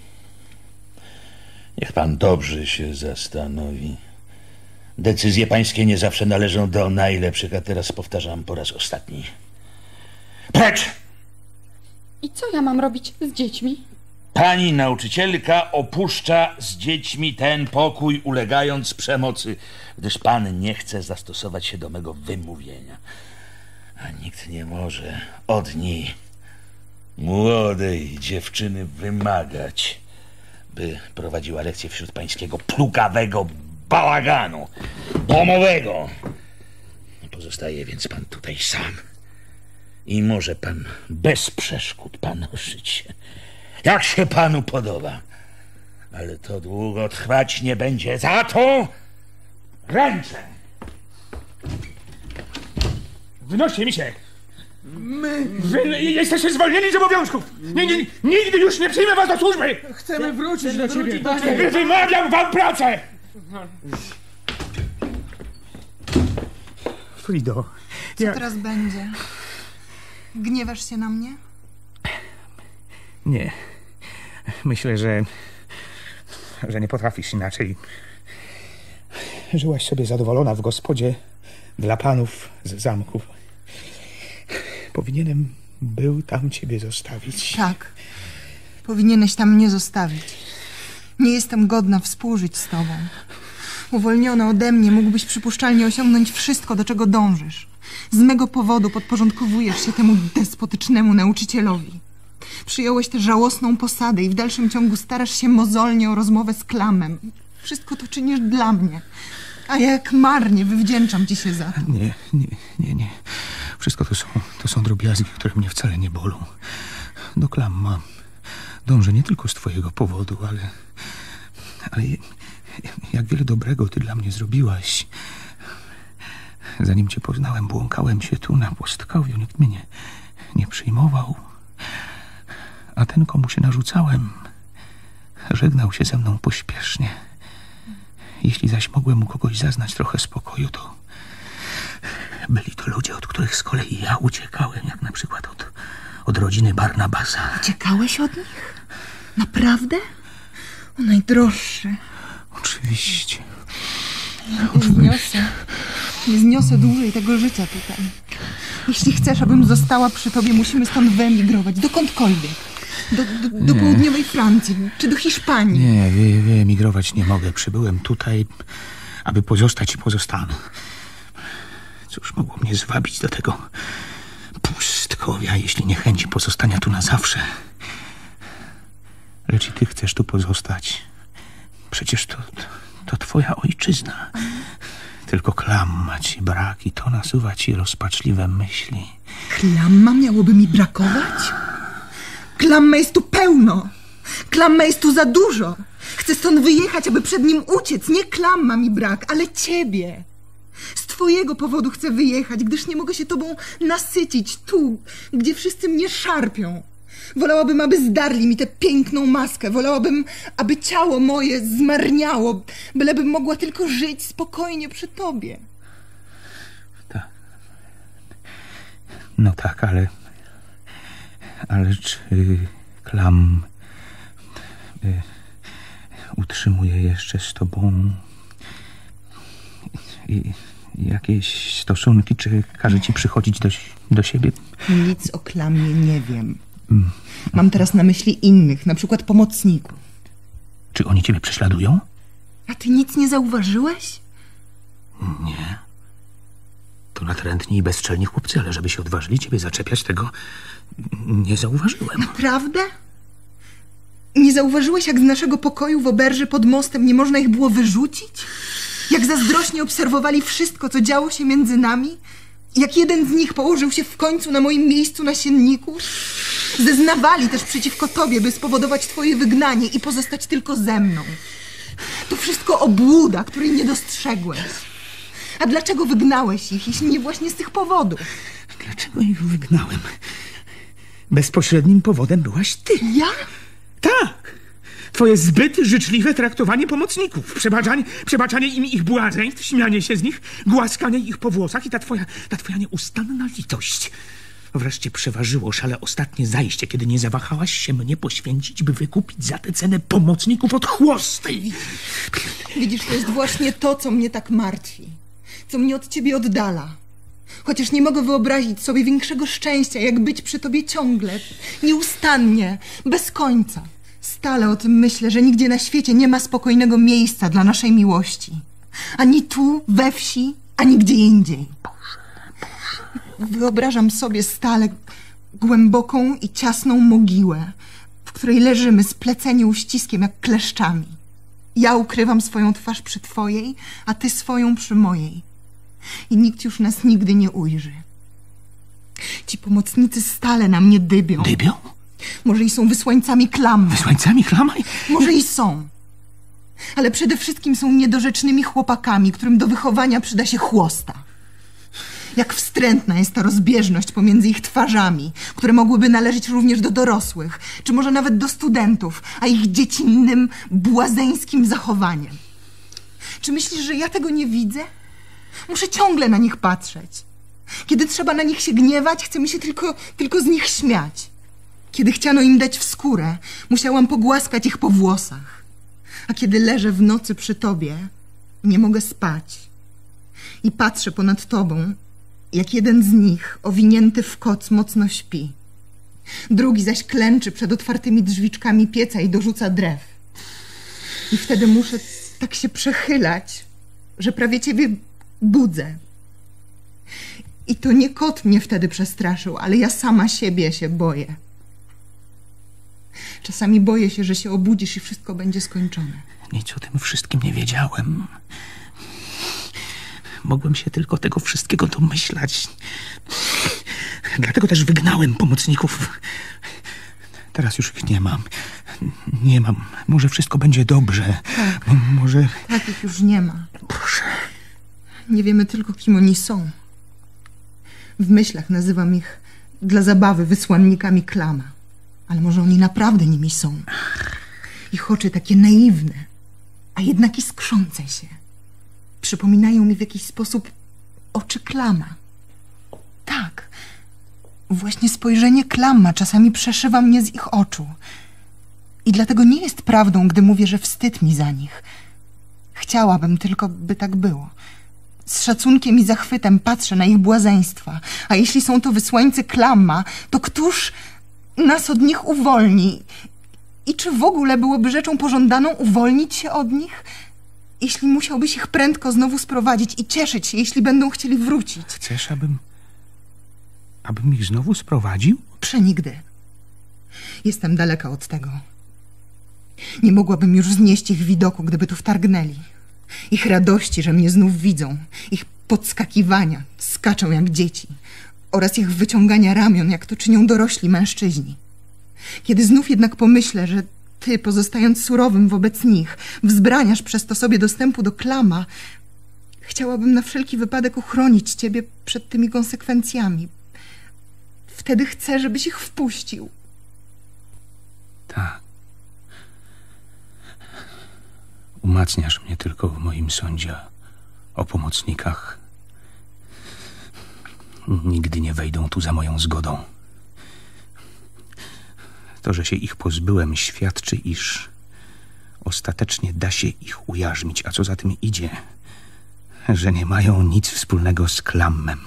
Niech pan dobrze się zastanowi. Decyzje pańskie nie zawsze należą do najlepszych, a teraz powtarzam po raz ostatni. Precz! I co ja mam robić z dziećmi? Pani nauczycielka opuszcza z dziećmi ten pokój, ulegając przemocy, gdyż pan nie chce zastosować się do mego wymówienia. A nikt nie może od niej, młodej dziewczyny, wymagać, by prowadziła lekcję wśród pańskiego plugawego bałaganu domowego. Pozostaje więc pan tutaj sam i może pan bez przeszkód panoszyć się, jak się panu podoba. Ale to długo trwać nie będzie. Za to ręczę. Wynoście mi się. My... Wy jesteście zwolnieni z obowiązków. Nie, nie, nigdy już nie przyjmę was do służby. Chcemy wrócić do ciebie. Wy wymawiam wam pracę. Frido, Co ja... teraz będzie? Gniewasz się na mnie? Nie. Myślę, że... że nie potrafisz inaczej. Żyłaś sobie zadowolona w gospodzie dla panów z zamku. Powinienem był tam ciebie zostawić. Tak. Powinieneś tam mnie zostawić. Nie jestem godna współżyć z tobą. Uwolniona ode mnie mógłbyś przypuszczalnie osiągnąć wszystko, do czego dążysz. Z mego powodu podporządkowujesz się temu despotycznemu nauczycielowi. Przyjąłeś tę żałosną posadę i w dalszym ciągu starasz się mozolnie o rozmowę z Klamem. Wszystko to czynisz dla mnie. A ja jak marnie wywdzięczam ci się za to. Nie, nie, nie, nie. Wszystko to są, to są drobiazgi, które mnie wcale nie bolą. Do Klamma dążę nie tylko z twojego powodu, ale... ale jak wiele dobrego ty dla mnie zrobiłaś. Zanim cię poznałem, błąkałem się tu na pustkowiu. Nikt mnie nie, nie przyjmował. A ten, komu się narzucałem, żegnał się ze mną pośpiesznie. Jeśli zaś mogłem u kogoś zaznać trochę spokoju, to byli to ludzie, od których z kolei ja uciekałem, jak na przykład od, od rodziny Barnabasa. Uciekałeś od nich? Naprawdę? O najdroższe. Oczywiście. Nie zniosę. Nie zniosę dłużej tego życia tutaj. Jeśli chcesz, abym została przy tobie, musimy stąd wyemigrować. Dokądkolwiek. Do, do, do południowej Francji, czy do Hiszpanii. Nie, wy, wyemigrować nie mogę. Przybyłem tutaj, aby pozostać i pozostanę. Cóż mogło mnie zwabić do tego pustkowia, jeśli nie chęci pozostania tu na zawsze. Lecz i ty chcesz tu pozostać. Przecież to, to, to twoja ojczyzna. Tylko Klamma ci brak i to nasuwa ci rozpaczliwe myśli. Klamma miałoby mi brakować? Klamma jest tu pełno. Klamma jest tu za dużo. Chcę stąd wyjechać, aby przed nim uciec. Nie Klamma mi brak, ale ciebie. Z twojego powodu chcę wyjechać, gdyż nie mogę się tobą nasycić tu, gdzie wszyscy mnie szarpią. Wolałabym, aby zdarli mi tę piękną maskę. Wolałabym, aby ciało moje zmarniało, bylebym mogła tylko żyć spokojnie przy tobie. Tak. No tak, ale... Ale czy Klam y, utrzymuje jeszcze z tobą i, jakieś stosunki, czy każe ci przychodzić do, do siebie? Nic o Klamie nie wiem. Mam teraz na myśli innych, na przykład pomocników. Czy oni ciebie prześladują? A ty nic nie zauważyłeś? Nie. To natrętni i bezczelni chłopcy, ale żeby się odważyli ciebie zaczepiać, tego nie zauważyłem. Naprawdę? Nie zauważyłeś, jak z naszego pokoju w oberży pod mostem nie można ich było wyrzucić? Jak zazdrośnie obserwowali wszystko, co działo się między nami? Jak jeden z nich położył się w końcu na moim miejscu na sienniku? Zeznawali też przeciwko tobie, by spowodować twoje wygnanie i pozostać tylko ze mną. To wszystko obłuda, której nie dostrzegłeś. A dlaczego wygnałeś ich, jeśli nie właśnie z tych powodów? Dlaczego ich wygnałem? Bezpośrednim powodem byłaś ty. Ja? Tak. Twoje zbyt życzliwe traktowanie pomocników, przebaczanie, przebaczanie im ich błazeństw, śmianie się z nich, głaskanie ich po włosach i ta twoja, ta twoja nieustanna litość. Wreszcie przeważyło szale ostatnie zajście, kiedy nie zawahałaś się mnie poświęcić, by wykupić za tę cenę pomocników od chłosty. Widzisz, to jest właśnie to, co mnie tak martwi. Co mnie od ciebie oddala. Chociaż nie mogę wyobrazić sobie większego szczęścia, jak być przy tobie ciągle, nieustannie, bez końca. Stale o tym myślę, że nigdzie na świecie nie ma spokojnego miejsca dla naszej miłości. Ani tu, we wsi, ani gdzie indziej. Wyobrażam sobie stale głęboką i ciasną mogiłę, w której leżymy spleceni uściskiem jak kleszczami. Ja ukrywam swoją twarz przy twojej, a ty swoją przy mojej. I nikt już nas nigdy nie ujrzy. Ci pomocnicy stale na mnie dybią. Dybią? Może i są wysłańcami Klammy. Wysłańcami Klammy? Może i są. Ale przede wszystkim są niedorzecznymi chłopakami, którym do wychowania przyda się chłosta. Jak wstrętna jest ta rozbieżność pomiędzy ich twarzami, które mogłyby należeć również do dorosłych, czy może nawet do studentów, a ich dziecinnym, błazeńskim zachowaniem. Czy myślisz, że ja tego nie widzę? Muszę ciągle na nich patrzeć. Kiedy trzeba na nich się gniewać, chce mi się tylko, tylko z nich śmiać. Kiedy chciano im dać w skórę, musiałam pogłaskać ich po włosach. A kiedy leżę w nocy przy tobie, nie mogę spać. I patrzę ponad tobą, jak jeden z nich, owinięty w koc, mocno śpi. Drugi zaś klęczy przed otwartymi drzwiczkami pieca i dorzuca drew. I wtedy muszę tak się przechylać, że prawie ciebie budzę. I to nie kot mnie wtedy przestraszył, ale ja sama siebie się boję. Czasami boję się, że się obudzisz i wszystko będzie skończone. Nic o tym wszystkim nie wiedziałem. Mogłem się tylko tego wszystkiego domyślać. Dlatego też wygnałem pomocników. Teraz już ich nie mam. Nie mam. Może wszystko będzie dobrze. Tak. Może... Takich już nie ma. Proszę. Nie wiemy tylko, kim oni są. W myślach nazywam ich dla zabawy wysłannikami Klama. Ale może oni naprawdę nimi są. Ich oczy takie naiwne, a jednak iskrzące się. Przypominają mi w jakiś sposób oczy Klama. Tak, właśnie spojrzenie Klama czasami przeszywa mnie z ich oczu. I dlatego nie jest prawdą, gdy mówię, że wstyd mi za nich. Chciałabym tylko, by tak było. Z szacunkiem i zachwytem patrzę na ich błazeństwa. A jeśli są to wysłańcy Klamma, to któż nas od nich uwolni? I czy w ogóle byłoby rzeczą pożądaną uwolnić się od nich? Jeśli musiałbyś ich prędko znowu sprowadzić i cieszyć się, jeśli będą chcieli wrócić. Chcesz, abym... abym ich znowu sprowadził? Przenigdy. Jestem daleka od tego. Nie mogłabym już znieść ich widoku, gdyby tu wtargnęli. Ich radości, że mnie znów widzą. Ich podskakiwania, skaczą jak dzieci. Oraz ich wyciągania ramion, jak to czynią dorośli mężczyźni. Kiedy znów jednak pomyślę, że ty, pozostając surowym wobec nich, wzbraniasz przez to sobie dostępu do Klama, chciałabym na wszelki wypadek uchronić ciebie przed tymi konsekwencjami. Wtedy chcę, żebyś ich wpuścił. Tak. Umacniasz mnie tylko w moim sądzie o pomocnikach. Nigdy nie wejdą tu za moją zgodą. To, że się ich pozbyłem, świadczy, iż ostatecznie da się ich ujarzmić, a co za tym idzie, że nie mają nic wspólnego z Klammem.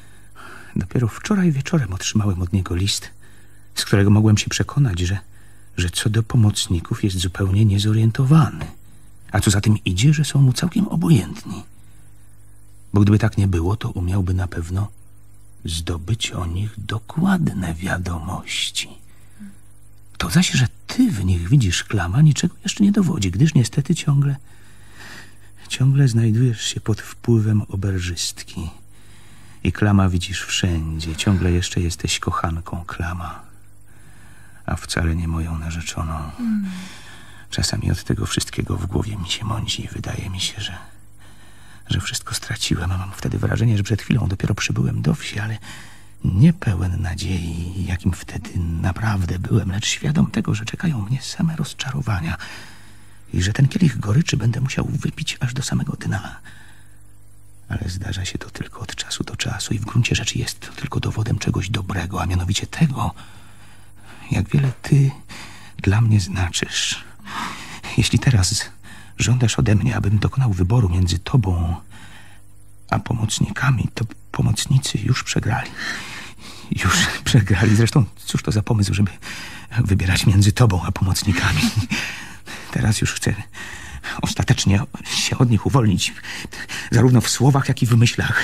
Dopiero wczoraj wieczorem otrzymałem od niego list, z którego mogłem się przekonać, że, że co do pomocników jest zupełnie niezorientowany. A co za tym idzie, że są mu całkiem obojętni. Bo gdyby tak nie było, to umiałby na pewno zdobyć o nich dokładne wiadomości. To zaś, że ty w nich widzisz Klama, niczego jeszcze nie dowodzi, gdyż niestety ciągle, ciągle znajdujesz się pod wpływem oberżystki. I Klama widzisz wszędzie. Ciągle jeszcze jesteś kochanką Klama, a wcale nie moją narzeczoną. Mm. Czasami od tego wszystkiego w głowie mi się mąci i wydaje mi się, że, że wszystko straciłem. A mam wtedy wrażenie, że przed chwilą dopiero przybyłem do wsi, ale nie pełen nadziei, jakim wtedy naprawdę byłem, lecz świadom tego, że czekają mnie same rozczarowania i że ten kielich goryczy będę musiał wypić aż do samego dna. Ale zdarza się to tylko od czasu do czasu i w gruncie rzeczy jest to tylko dowodem czegoś dobrego, a mianowicie tego, jak wiele ty dla mnie znaczysz. Jeśli teraz żądasz ode mnie, abym dokonał wyboru między tobą a pomocnikami, to pomocnicy już przegrali. Już przegrali. Zresztą cóż to za pomysł, żeby wybierać między tobą a pomocnikami. Teraz już chcę ostatecznie się od nich uwolnić, zarówno w słowach, jak i w myślach.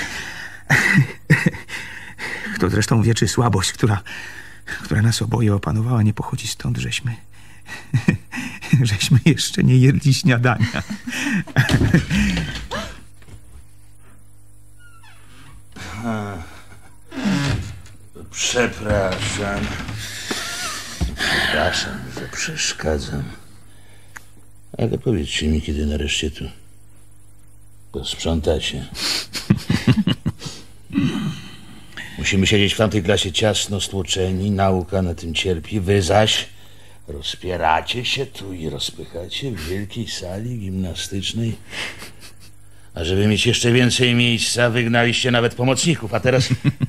To zresztą wie, czy słabość, która, która nas oboje opanowała, nie pochodzi stąd, żeśmy żeśmy jeszcze nie jedli śniadania. A, przepraszam. Przepraszam, że przeszkadzam. Ale powiedzcie mi, kiedy nareszcie tu posprzątacie. Musimy siedzieć w tamtej klasie ciasno stłoczeni, nauka na tym cierpi, wy zaś rozpieracie się tu i rozpychacie w wielkiej sali gimnastycznej. A żeby mieć jeszcze więcej miejsca, wygnaliście nawet pomocników, a teraz...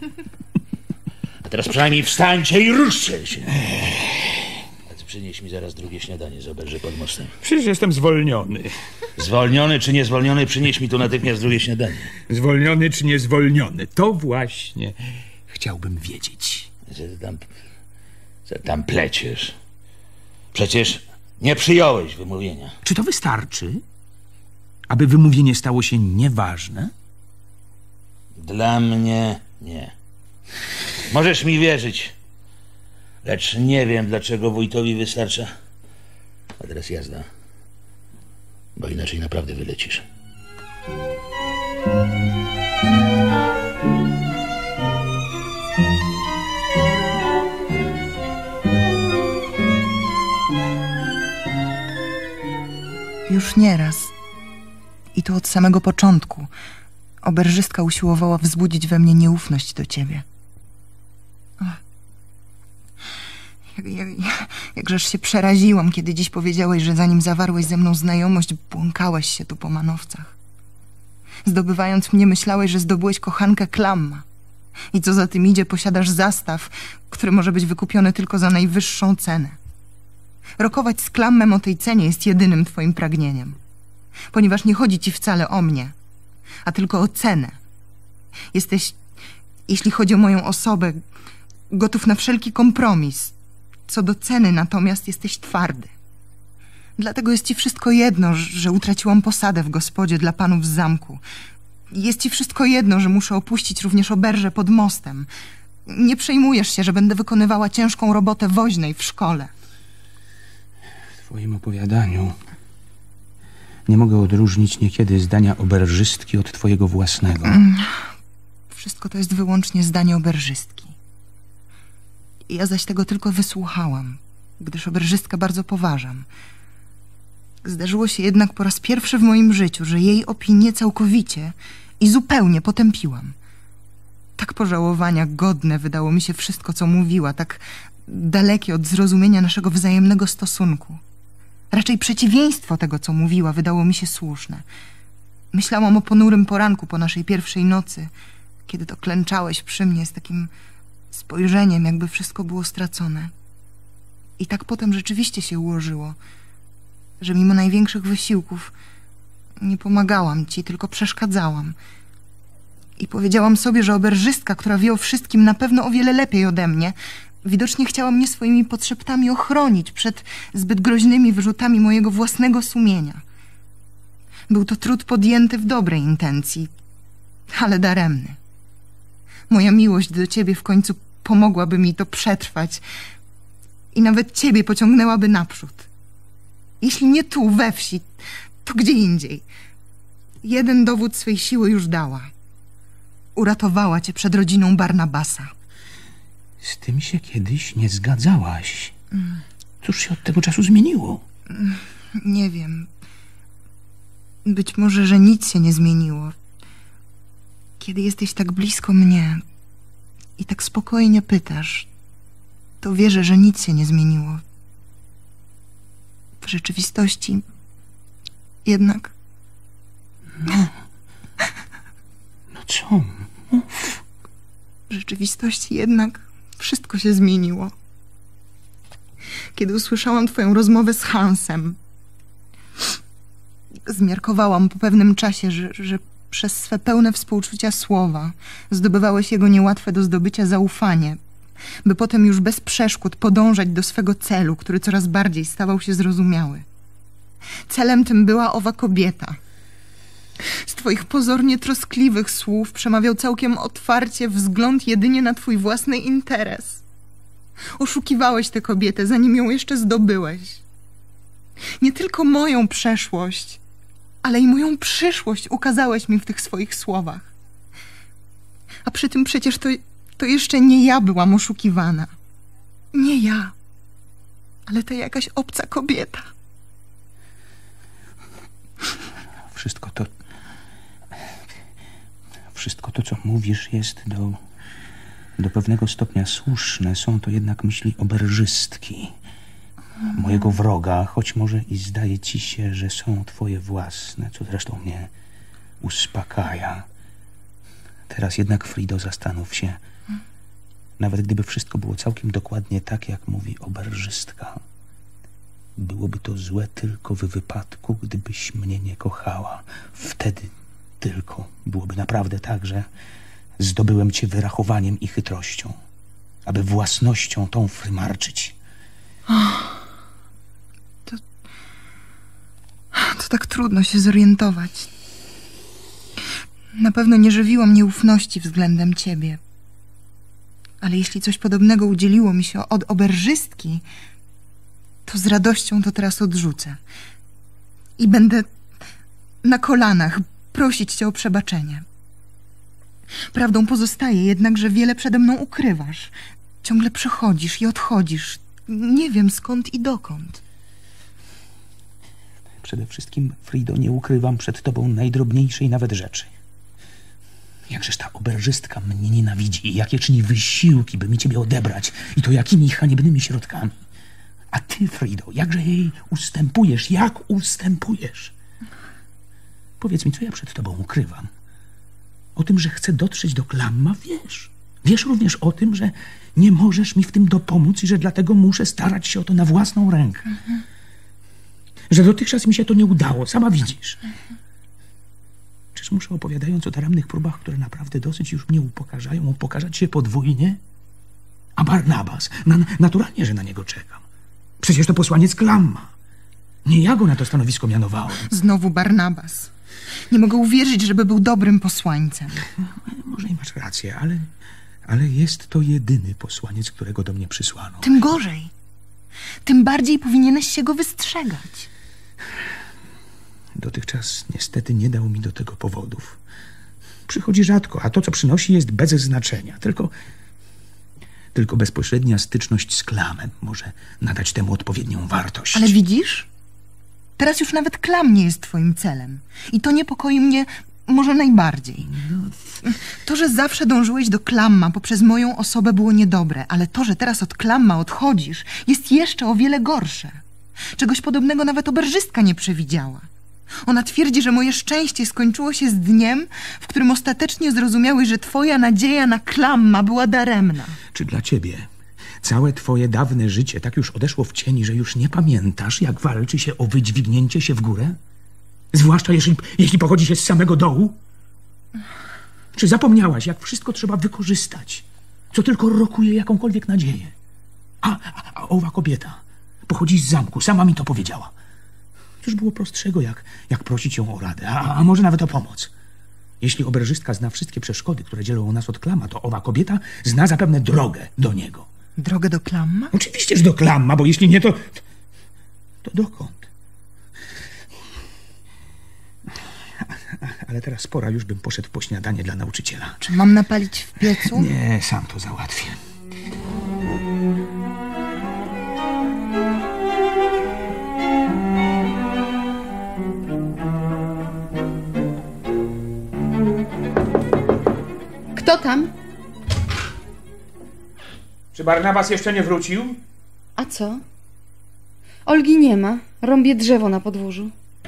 A teraz przynajmniej wstańcie i ruszcie się. A ty przynieś mi zaraz drugie śniadanie z oberży pod mostem. Przecież jestem zwolniony. Zwolniony czy niezwolniony, przynieś mi tu natychmiast drugie śniadanie. Zwolniony czy niezwolniony, to właśnie chciałbym wiedzieć. Co ty tam, co tam pleciesz? Przecież nie przyjąłeś wymówienia. Czy to wystarczy, aby wymówienie stało się nieważne? Dla mnie nie. Możesz mi wierzyć, lecz nie wiem, dlaczego wójtowi wystarcza. A teraz jazda, bo inaczej naprawdę wylecisz. Już nieraz, i to od samego początku, oberżystka usiłowała wzbudzić we mnie nieufność do ciebie. Ach. Jak, jak, jakżeż się przeraziłam, kiedy dziś powiedziałeś, że zanim zawarłeś ze mną znajomość, błąkałeś się tu po manowcach. Zdobywając mnie, myślałeś, że zdobyłeś kochankę Klamma. I co za tym idzie, posiadasz zastaw, który może być wykupiony tylko za najwyższą cenę. Rokować z Klammem o tej cenie jest jedynym twoim pragnieniem. Ponieważ nie chodzi ci wcale o mnie, a tylko o cenę. Jesteś, jeśli chodzi o moją osobę, gotów na wszelki kompromis. Co do ceny natomiast jesteś twardy. Dlatego jest ci wszystko jedno, że utraciłam posadę w gospodzie dla panów z zamku. Jest ci wszystko jedno, że muszę opuścić również oberżę pod mostem. Nie przejmujesz się, że będę wykonywała ciężką robotę woźnej w szkole. W twoim opowiadaniu nie mogę odróżnić niekiedy zdania oberżystki od twojego własnego. Wszystko to jest wyłącznie zdanie oberżystki. Ja zaś tego tylko wysłuchałam, gdyż oberżystka bardzo poważam. Zdarzyło się jednak po raz pierwszy w moim życiu, że jej opinię całkowicie i zupełnie potępiłam. Tak pożałowania godne wydało mi się wszystko, co mówiła, tak dalekie od zrozumienia naszego wzajemnego stosunku. Raczej przeciwieństwo tego, co mówiła, wydało mi się słuszne. Myślałam o ponurym poranku po naszej pierwszej nocy, kiedy to klęczałeś przy mnie z takim spojrzeniem, jakby wszystko było stracone. I tak potem rzeczywiście się ułożyło, że mimo największych wysiłków nie pomagałam ci, tylko przeszkadzałam. I powiedziałam sobie, że oberżystka, która wie o wszystkim na pewno o wiele lepiej ode mnie, Widocznie chciała mnie swoimi podszeptami ochronić przed zbyt groźnymi wyrzutami mojego własnego sumienia. Był to trud podjęty w dobrej intencji, ale daremny. Moja miłość do ciebie w końcu pomogłaby mi to przetrwać i nawet ciebie pociągnęłaby naprzód. Jeśli nie tu, we wsi, to gdzie indziej. Jeden dowód swej siły już dała. Uratowała cię przed rodziną Barnabasa. Z tym się kiedyś nie zgadzałaś. Cóż się od tego czasu zmieniło? Nie wiem. Być może, że nic się nie zmieniło. Kiedy jesteś tak blisko mnie i tak spokojnie pytasz, to wierzę, że nic się nie zmieniło. W rzeczywistości jednak... No, no co? Mów. W rzeczywistości jednak wszystko się zmieniło. Kiedy usłyszałam twoją rozmowę z Hansem, zmiarkowałam po pewnym czasie, że, że przez swe pełne współczucia słowa zdobywałeś jego niełatwe do zdobycia zaufanie, by potem już bez przeszkód podążać do swego celu, który coraz bardziej stawał się zrozumiały. Celem tym była owa kobieta. Z twoich pozornie troskliwych słów przemawiał całkiem otwarcie wzgląd jedynie na twój własny interes. Oszukiwałeś tę kobietę, zanim ją jeszcze zdobyłeś. Nie tylko moją przeszłość, ale i moją przyszłość ukazałeś mi w tych swoich słowach. A przy tym przecież to, to jeszcze nie ja byłam oszukiwana. Nie ja, ale ta jakaś obca kobieta. Wszystko to... Wszystko to, co mówisz, jest do... do pewnego stopnia słuszne. Są to jednak myśli oberżystki. Mojego wroga, choć może i zdaje ci się, że są twoje własne, co zresztą mnie uspokaja. Teraz jednak, Frido, zastanów się. Nawet gdyby wszystko było całkiem dokładnie tak, jak mówi oberżystka, byłoby to złe tylko w wypadku, gdybyś mnie nie kochała. Wtedy tylko byłoby naprawdę tak, że zdobyłem cię wyrachowaniem i chytrością, aby własnością tą frymarczyć. To... To tak trudno się zorientować. Na pewno nie żywiło mnie ufności względem ciebie. Ale jeśli coś podobnego udzieliło mi się od oberżystki, to z radością to teraz odrzucę. I będę na kolanach prosić cię o przebaczenie. Prawdą pozostaje jednak, że wiele przede mną ukrywasz. Ciągle przychodzisz i odchodzisz. Nie wiem skąd i dokąd. Przede wszystkim, Frido, nie ukrywam przed tobą najdrobniejszej nawet rzeczy. Jakżeż ta oberżystka mnie nienawidzi i jakie czyni wysiłki, by mi ciebie odebrać, i to jakimi haniebnymi środkami. A ty, Frido, jakże jej ustępujesz? Jak ustępujesz? Powiedz mi, co ja przed tobą ukrywam? O tym, że chcę dotrzeć do Klamma, wiesz. Wiesz również o tym, że nie możesz mi w tym dopomóc i że dlatego muszę starać się o to na własną rękę. Mhm. Że dotychczas mi się to nie udało, sama widzisz. Mhm. Czyż muszę, opowiadając o daremnych próbach, które naprawdę dosyć już mnie upokarzają, upokarzać się podwójnie? A Barnabas? Na, naturalnie, że na niego czekam. Przecież to posłaniec Klamma. Nie ja go na to stanowisko mianowałem. Znowu Barnabas. Nie mogę uwierzyć, żeby był dobrym posłańcem. Może i masz rację, ale, ale jest to jedyny posłaniec, którego do mnie przysłano. Tym gorzej. Tym bardziej powinieneś się go wystrzegać. Dotychczas niestety nie dał mi do tego powodów. Przychodzi rzadko, a to, co przynosi, jest bez znaczenia. Tylko, tylko bezpośrednia styczność z Klamem może nadać temu odpowiednią wartość. Ale widzisz? Teraz już nawet Klam nie jest twoim celem. I to niepokoi mnie może najbardziej. To, że zawsze dążyłeś do Klamma poprzez moją osobę, było niedobre, ale to, że teraz od Klamma odchodzisz, jest jeszcze o wiele gorsze. Czegoś podobnego nawet oberżystka nie przewidziała. Ona twierdzi, że moje szczęście skończyło się z dniem, w którym ostatecznie zrozumiałeś, że twoja nadzieja na Klamma była daremna. Czy dla ciebie całe twoje dawne życie tak już odeszło w cień, że już nie pamiętasz, jak walczy się o wydźwignięcie się w górę? Zwłaszcza jeśli, jeśli pochodzi się z samego dołu? Czy zapomniałaś, jak wszystko trzeba wykorzystać, co tylko rokuje jakąkolwiek nadzieję? A, a, a owa kobieta pochodzi z zamku, sama mi to powiedziała. Cóż było prostszego, jak, jak prosić ją o radę, a, a może nawet o pomoc. Jeśli oberżystka zna wszystkie przeszkody, które dzielą nas od Klamma, to owa kobieta zna zapewne drogę do niego. Drogę do Klamma? Oczywiście, że do Klamma, bo jeśli nie, to... to dokąd? Ale teraz pora, już bym poszedł po śniadanie dla nauczyciela. Czy mam napalić w piecu? Nie, sam to załatwię. Kto tam? Czy Barnabas jeszcze nie wrócił? A co? Olgi nie ma. Rąbie drzewo na podwórzu.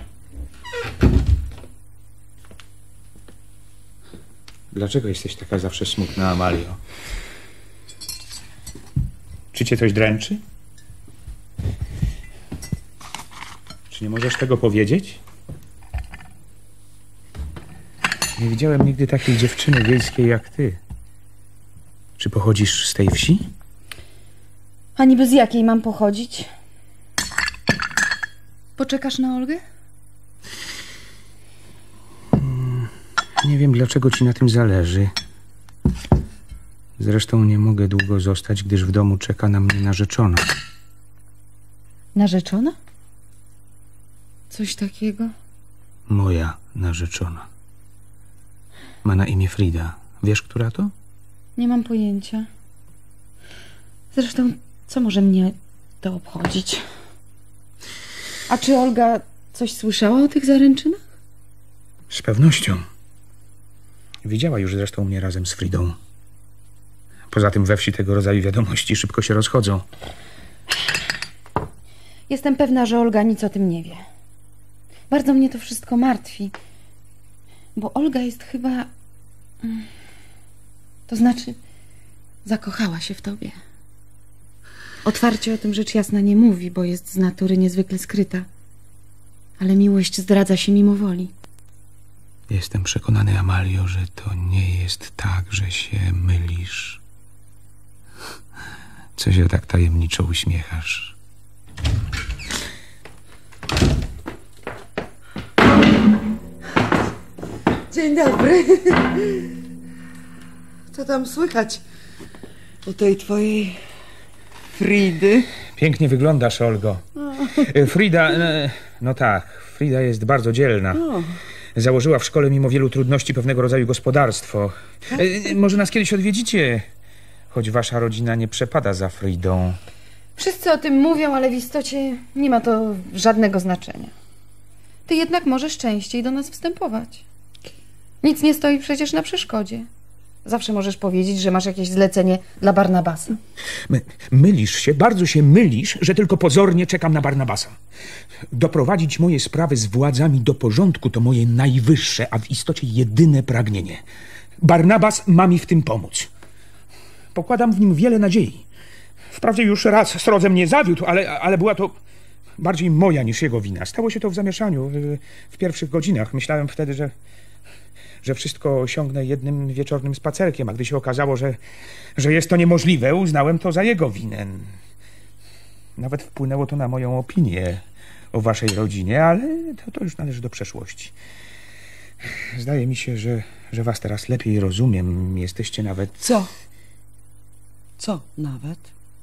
Dlaczego jesteś taka zawsze smutna, Amalio? Czy cię coś dręczy? Czy nie możesz tego powiedzieć? Nie widziałem nigdy takiej dziewczyny wiejskiej jak ty. Czy pochodzisz z tej wsi? A niby z jakiej mam pochodzić? Poczekasz na Olgę? Nie wiem, dlaczego ci na tym zależy. Zresztą nie mogę długo zostać, gdyż w domu czeka na mnie narzeczona. Narzeczona? Coś takiego? Moja narzeczona. Ma na imię Frida. Wiesz, która to? Nie mam pojęcia. Zresztą, co może mnie to obchodzić? A czy Olga coś słyszała o tych zaręczynach? Z pewnością. Widziała już zresztą mnie razem z Fridą. Poza tym we wsi tego rodzaju wiadomości szybko się rozchodzą. Jestem pewna, że Olga nic o tym nie wie. Bardzo mnie to wszystko martwi. Bo Olga jest chyba... To znaczy, zakochała się w tobie. Otwarcie o tym rzecz jasna nie mówi, bo jest z natury niezwykle skryta. Ale miłość zdradza się mimo woli. Jestem przekonany, Amalio, że to nie jest tak, że się mylisz. Co się tak tajemniczo uśmiechasz? Dzień dobry. Co tam słychać u tej twojej Fridy? Pięknie wyglądasz, Olgo. Frida, no tak, Frida jest bardzo dzielna. O. Założyła w szkole mimo wielu trudności pewnego rodzaju gospodarstwo. Tak? Może nas kiedyś odwiedzicie, choć wasza rodzina nie przepada za Fridą. Wszyscy o tym mówią, ale w istocie nie ma to żadnego znaczenia. Ty jednak możesz częściej do nas wstępować. Nic nie stoi przecież na przeszkodzie. Zawsze możesz powiedzieć, że masz jakieś zlecenie dla Barnabasa. My, mylisz się, bardzo się mylisz, że tylko pozornie czekam na Barnabasa. Doprowadzić moje sprawy z władzami do porządku to moje najwyższe, a w istocie jedyne pragnienie. Barnabas ma mi w tym pomóc. Pokładam w nim wiele nadziei. Wprawdzie już raz srodze mnie zawiódł, ale, ale była to bardziej moja niż jego wina. Stało się to w zamieszaniu, w, w pierwszych godzinach. Myślałem wtedy, że... że wszystko osiągnę jednym wieczornym spacerkiem, a gdy się okazało, że, że jest to niemożliwe, uznałem to za jego winę. Nawet wpłynęło to na moją opinię o waszej rodzinie, ale to, to już należy do przeszłości. Zdaje mi się, że, że was teraz lepiej rozumiem. Jesteście nawet... Co? Co nawet?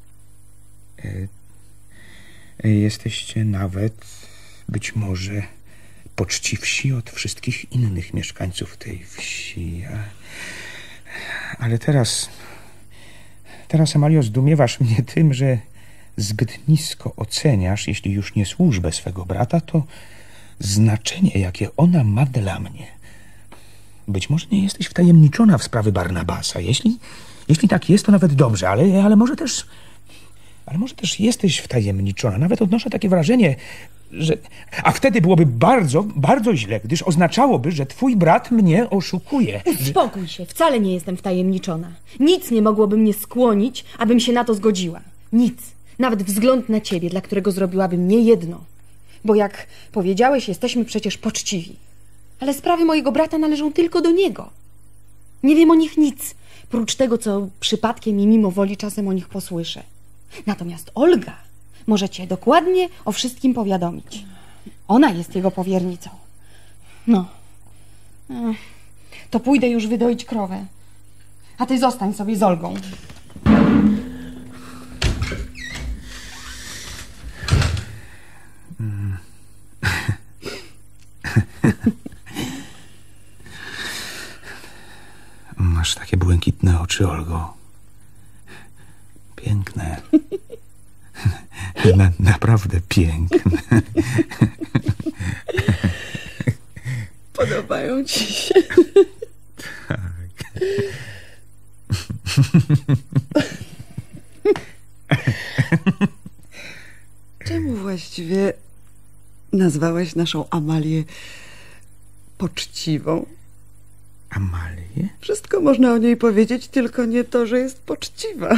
E, jesteście nawet być może... poczciwsi od wszystkich innych mieszkańców tej wsi. Ale teraz... Teraz, Amalio, zdumiewasz mnie tym, że zbyt nisko oceniasz, jeśli już nie służbę swego brata, to znaczenie, jakie ona ma dla mnie. Być może nie jesteś wtajemniczona w sprawy Barnabasa. Jeśli, jeśli tak jest, to nawet dobrze, ale, ale może też... Ale może też jesteś wtajemniczona. Nawet odnoszę takie wrażenie, że... A wtedy byłoby bardzo, bardzo źle, gdyż oznaczałoby, że twój brat mnie oszukuje. Uspokój się, wcale nie jestem wtajemniczona. Nic nie mogłoby mnie skłonić, abym się na to zgodziła. Nic. Nawet wzgląd na ciebie, dla którego zrobiłabym nie jedno. Bo jak powiedziałeś, jesteśmy przecież poczciwi. Ale sprawy mojego brata należą tylko do niego. Nie wiem o nich nic, prócz tego, co przypadkiem i mimo woli czasem o nich posłyszę. Natomiast Olga może cię dokładnie o wszystkim powiadomić. Ona jest jego powiernicą. No. To pójdę już wydoić krowę. A ty zostań sobie z Olgą. Masz takie błękitne oczy, Olgo. Piękne. Na, naprawdę piękne. Podobają ci się? Tak. Czemu właściwie nazwałeś naszą Amalię poczciwą? Amalię? Wszystko można o niej powiedzieć, tylko nie to, że jest poczciwa.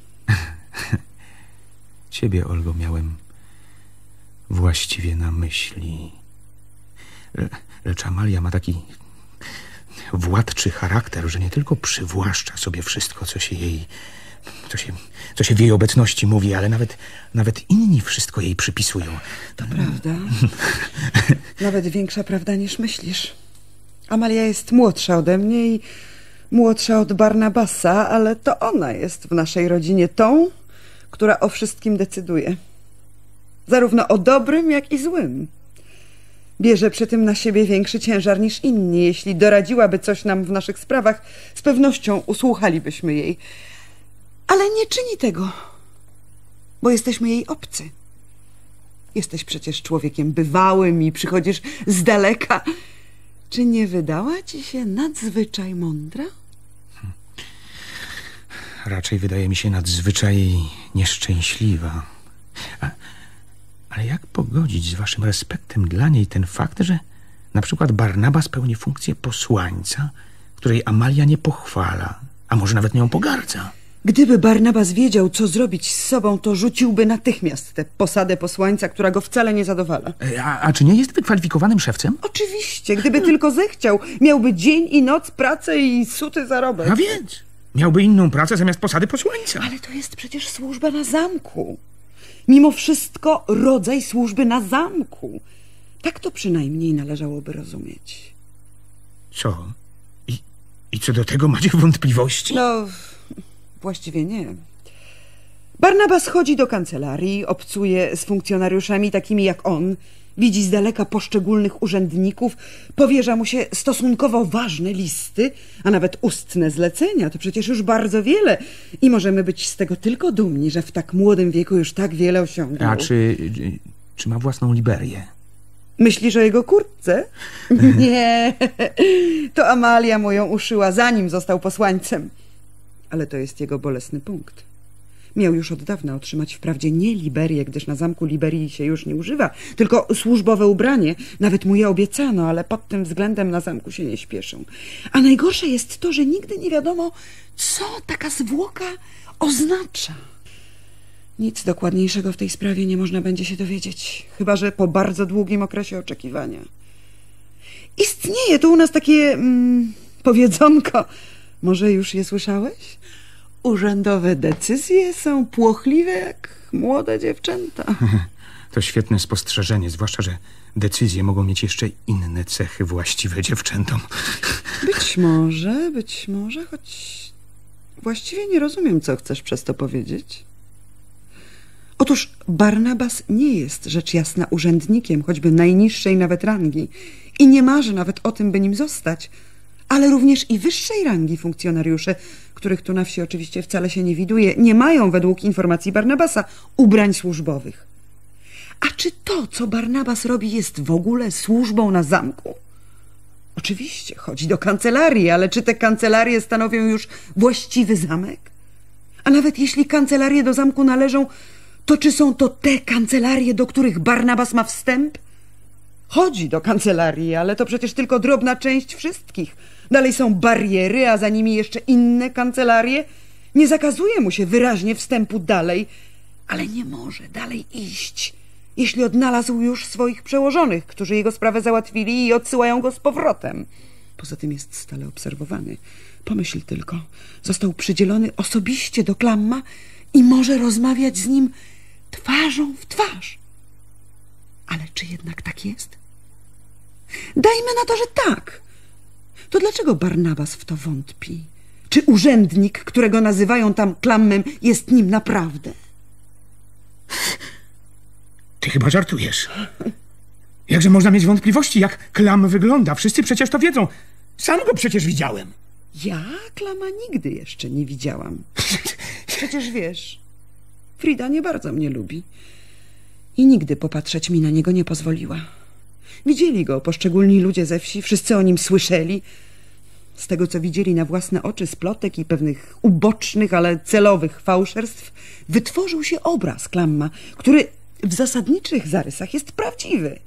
Ciebie, Olgo, miałem właściwie na myśli. Le, lecz Amalia ma taki władczy charakter, że nie tylko przywłaszcza sobie wszystko, co się jej, co się, co się w jej obecności mówi, ale nawet, nawet inni wszystko jej przypisują. To prawda. Nawet większa prawda niż myślisz. Amalia jest młodsza ode mnie i młodsza od Barnabasa, ale to ona jest w naszej rodzinie tą, która o wszystkim decyduje. Zarówno o dobrym, jak i złym. Bierze przy tym na siebie większy ciężar niż inni. Jeśli doradziłaby coś nam w naszych sprawach, z pewnością usłuchalibyśmy jej. Ale nie czyni tego, bo jesteśmy jej obcy. Jesteś przecież człowiekiem bywałym i przychodzisz z daleka. Czy nie wydała ci się nadzwyczaj mądra? Raczej wydaje mi się nadzwyczaj nieszczęśliwa. A, ale jak pogodzić z waszym respektem dla niej ten fakt, że na przykład Barnabas pełni funkcję posłańca, której Amalia nie pochwala, a może nawet nią pogardza? Gdyby Barnabas wiedział, co zrobić z sobą, to rzuciłby natychmiast tę posadę posłańca, która go wcale nie zadowala. A, a czy nie jest wykwalifikowanym szewcem? Oczywiście, gdyby hmm. tylko zechciał, miałby dzień i noc pracę i suty zarobek. A więc miałby inną pracę zamiast posady posłańca. Ale to jest przecież służba na zamku. Mimo wszystko rodzaj służby na zamku. Tak to przynajmniej należałoby rozumieć. Co? I, i co do tego macie wątpliwości? No, właściwie nie. Barnabas chodzi do kancelarii, obcuje z funkcjonariuszami takimi jak on, widzi z daleka poszczególnych urzędników, powierza mu się stosunkowo ważne listy, a nawet ustne zlecenia. To przecież już bardzo wiele i możemy być z tego tylko dumni, że w tak młodym wieku już tak wiele osiągnął. A czy, czy ma własną liberię? Myślisz o jego kurtce? Nie, to Amalia mu ją uszyła, zanim został posłańcem. Ale to jest jego bolesny punkt. Miał już od dawna otrzymać wprawdzie nie liberię, gdyż na zamku liberii się już nie używa, tylko służbowe ubranie. Nawet mu je obiecano, ale pod tym względem na zamku się nie śpieszą. A najgorsze jest to, że nigdy nie wiadomo, co taka zwłoka oznacza. Nic dokładniejszego w tej sprawie nie można będzie się dowiedzieć, chyba że po bardzo długim okresie oczekiwania. Istnieje tu u nas takie mm, powiedzonko. Może już je słyszałeś? Urzędowe decyzje są płochliwe jak młode dziewczęta. To świetne spostrzeżenie, zwłaszcza, że decyzje mogą mieć jeszcze inne cechy właściwe dziewczętom. Być może, być może, choć właściwie nie rozumiem, co chcesz przez to powiedzieć. Otóż Barnabas nie jest rzecz jasna urzędnikiem, choćby najniższej nawet rangi i nie marzy nawet o tym, by nim zostać, ale również i wyższej rangi funkcjonariusze, których tu na wsi oczywiście wcale się nie widuje, nie mają według informacji Barnabasa ubrań służbowych. A czy to, co Barnabas robi, jest w ogóle służbą na zamku? Oczywiście, chodzi do kancelarii, ale czy te kancelarie stanowią już właściwy zamek? A nawet jeśli kancelarie do zamku należą, to czy są to te kancelarie, do których Barnabas ma wstęp? Chodzi do kancelarii, ale to przecież tylko drobna część wszystkich. Dalej są bariery, a za nimi jeszcze inne kancelarie. Nie zakazuje mu się wyraźnie wstępu dalej, ale nie może dalej iść, jeśli odnalazł już swoich przełożonych, którzy jego sprawę załatwili i odsyłają go z powrotem. Poza tym jest stale obserwowany. Pomyśl tylko, został przydzielony osobiście do Klamma i może rozmawiać z nim twarzą w twarz. Ale czy jednak tak jest? Dajmy na to, że tak. To dlaczego Barnabas w to wątpi? Czy urzędnik, którego nazywają tam Klammem, jest nim naprawdę? Ty chyba żartujesz. Jakże można mieć wątpliwości, jak Klamm wygląda? Wszyscy przecież to wiedzą. Sam go przecież widziałem. Ja Klamma nigdy jeszcze nie widziałam. Przecież wiesz, Frida nie bardzo mnie lubi. I nigdy popatrzeć mi na niego nie pozwoliła. Widzieli go poszczególni ludzie ze wsi, wszyscy o nim słyszeli. Z tego, co widzieli na własne oczy, z plotek i pewnych ubocznych, ale celowych fałszerstw, wytworzył się obraz Klamma, który w zasadniczych zarysach jest prawdziwy.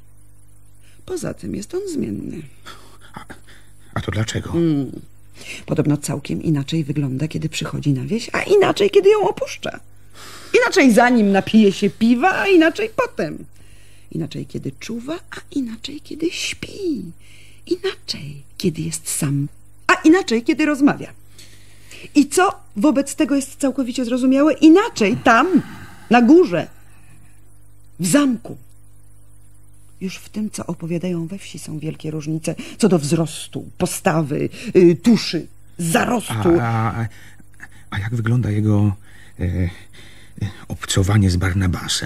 Poza tym jest on zmienny. A, a to dlaczego? Hmm. Podobno całkiem inaczej wygląda, kiedy przychodzi na wieś, a inaczej, kiedy ją opuszcza. Inaczej zanim napije się piwa, a inaczej potem. Inaczej, kiedy czuwa, a inaczej, kiedy śpi. Inaczej, kiedy jest sam, a inaczej, kiedy rozmawia. I co wobec tego jest całkowicie zrozumiałe? Inaczej tam, na górze, w zamku. Już w tym, co opowiadają we wsi, są wielkie różnice co do wzrostu, postawy, y, tuszy, zarostu. A, a, a jak wygląda jego e, e, obcowanie z Barnabasem?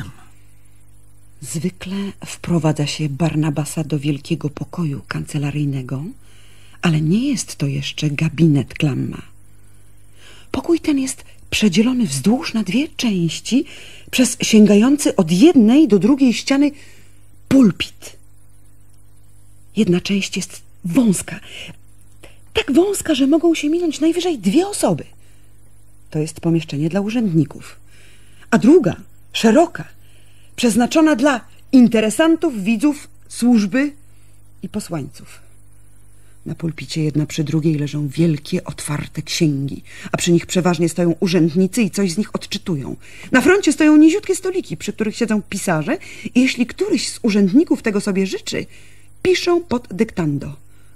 Zwykle wprowadza się Barnabasa do wielkiego pokoju kancelaryjnego, ale nie jest to jeszcze gabinet Klamma. Pokój ten jest przedzielony wzdłuż na dwie części przez sięgający od jednej do drugiej ściany pulpit. Jedna część jest wąska, tak wąska, że mogą się minąć najwyżej dwie osoby. To jest pomieszczenie dla urzędników. A druga, szeroka, przeznaczona dla interesantów, widzów, służby i posłańców. Na pulpicie jedna przy drugiej leżą wielkie, otwarte księgi, a przy nich przeważnie stoją urzędnicy i coś z nich odczytują. Na froncie stoją niziutkie stoliki, przy których siedzą pisarze i jeśli któryś z urzędników tego sobie życzy, piszą pod dyktando.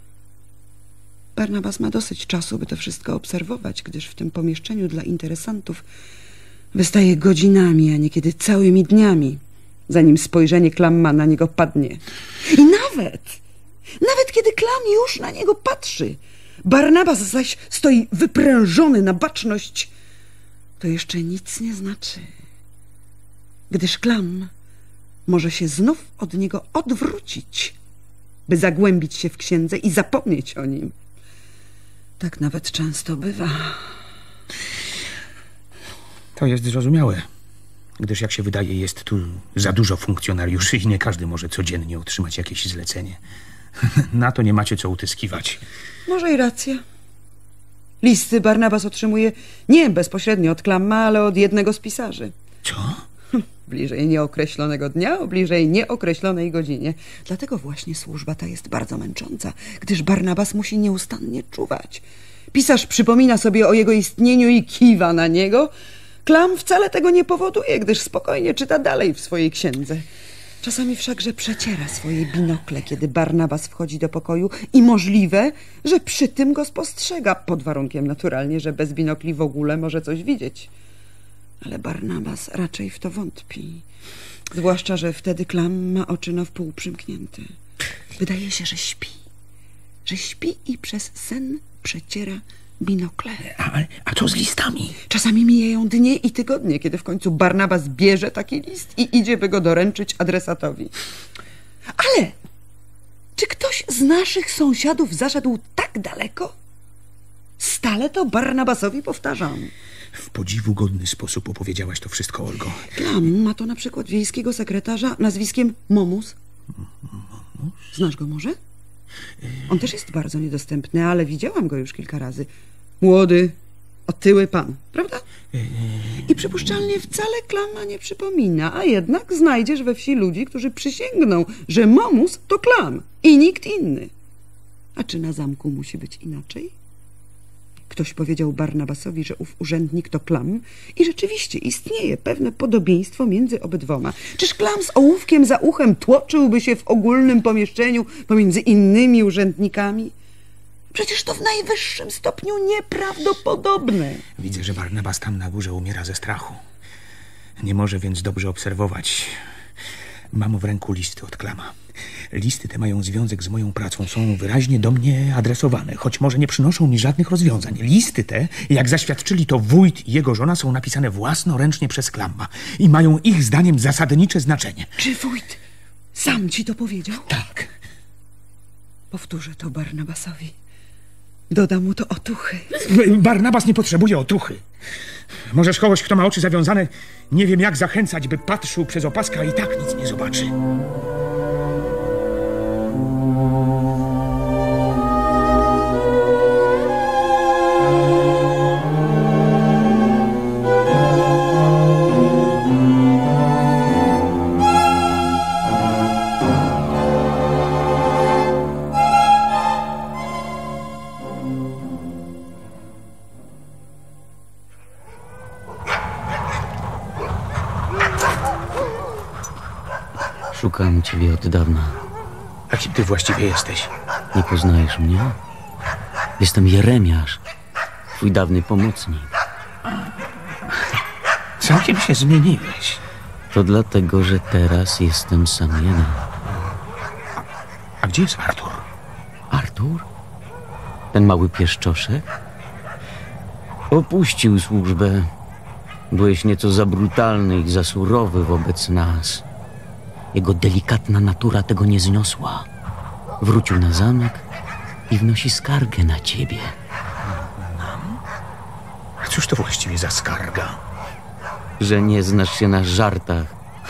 Barnabas ma dosyć czasu, by to wszystko obserwować, gdyż w tym pomieszczeniu dla interesantów wystaje godzinami, a niekiedy całymi dniami, zanim spojrzenie Klamma na niego padnie. I nawet, nawet kiedy Klamm już na niego patrzy, Barnabas zaś stoi wyprężony na baczność, to jeszcze nic nie znaczy, gdyż Klamm może się znów od niego odwrócić, by zagłębić się w księdze i zapomnieć o nim. Tak nawet często bywa. To jest zrozumiałe, gdyż jak się wydaje, jest tu za dużo funkcjonariuszy i nie każdy może codziennie otrzymać jakieś zlecenie. Na to nie macie co utyskiwać. Może i racja. Listy Barnabas otrzymuje nie bezpośrednio od Klamma, ale od jednego z pisarzy. Co? Bliżej nieokreślonego dnia, o bliżej nieokreślonej godzinie. Dlatego właśnie służba ta jest bardzo męcząca, gdyż Barnabas musi nieustannie czuwać. Pisarz przypomina sobie o jego istnieniu i kiwa na niego. Klamm wcale tego nie powoduje, gdyż spokojnie czyta dalej w swojej księdze. Czasami wszakże przeciera swoje binokle, kiedy Barnabas wchodzi do pokoju i możliwe, że przy tym go spostrzega, pod warunkiem naturalnie, że bez binokli w ogóle może coś widzieć. Ale Barnabas raczej w to wątpi. Zwłaszcza, że wtedy Klamm ma oczy na wpół przymknięte. Wydaje się, że śpi. Że śpi i przez sen przeciera binokle. A, a co z listami? Czasami mijają dnie i tygodnie, kiedy w końcu Barnabas bierze taki list i idzie, by go doręczyć adresatowi. Ale czy ktoś z naszych sąsiadów zaszedł tak daleko? Stale to Barnabasowi powtarzam. W podziwu godny sposób opowiedziałaś to wszystko, Olgo. Klamm ma to na przykład wiejskiego sekretarza nazwiskiem Momus. Momus? Znasz go może? On też jest bardzo niedostępny, ale widziałam go już kilka razy. Młody, otyły pan, prawda? I przypuszczalnie wcale Klamma nie przypomina, a jednak znajdziesz we wsi ludzi, którzy przysięgną, że Momus to Klamm i nikt inny. A czy na zamku musi być inaczej? Ktoś powiedział Barnabasowi, że ów urzędnik to Klamm i rzeczywiście istnieje pewne podobieństwo między obydwoma. Czyż Klamm z ołówkiem za uchem tłoczyłby się w ogólnym pomieszczeniu pomiędzy innymi urzędnikami? Przecież to w najwyższym stopniu nieprawdopodobne. Widzę, że Barnabas tam na górze umiera ze strachu. Nie może więc dobrze obserwować. Mam w ręku listy od Klama. Listy te mają związek z moją pracą, są wyraźnie do mnie adresowane, choć może nie przynoszą mi żadnych rozwiązań. Listy te, jak zaświadczyli to wójt i jego żona, są napisane własnoręcznie przez Klama i mają ich zdaniem zasadnicze znaczenie. Czy wójt sam ci to powiedział? Tak. Powtórzę to Barnabasowi. Dodam mu to otuchy. Barnabas nie potrzebuje otuchy. Możesz kogoś, kto ma oczy zawiązane, nie wiem jak zachęcać, by patrzył przez opaskę, a i tak nic nie zobaczy. Szukam ciebie od dawna. A kim ty właściwie jesteś? Nie poznajesz mnie? Jestem Jeremiasz, twój dawny pomocnik. Całkiem się zmieniłeś. To dlatego, że teraz jestem sam jeden. A, a gdzie jest Artur? Artur? Ten mały pieszczoszek? Opuścił służbę. Byłeś nieco za brutalny i za surowy wobec nas. Jego delikatna natura tego nie zniosła. Wrócił na zamek i wnosi skargę na ciebie. A cóż to właściwie za skarga? Że nie znasz się na żartach.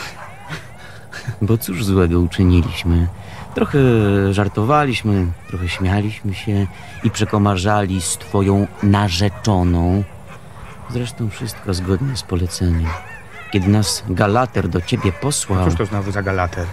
Bo cóż złego uczyniliśmy? Trochę żartowaliśmy, trochę śmialiśmy się i przekomarzali z twoją narzeczoną. Zresztą wszystko zgodnie z poleceniem. Kiedy nas Galater do ciebie posłał... Cóż to znowu za Galater?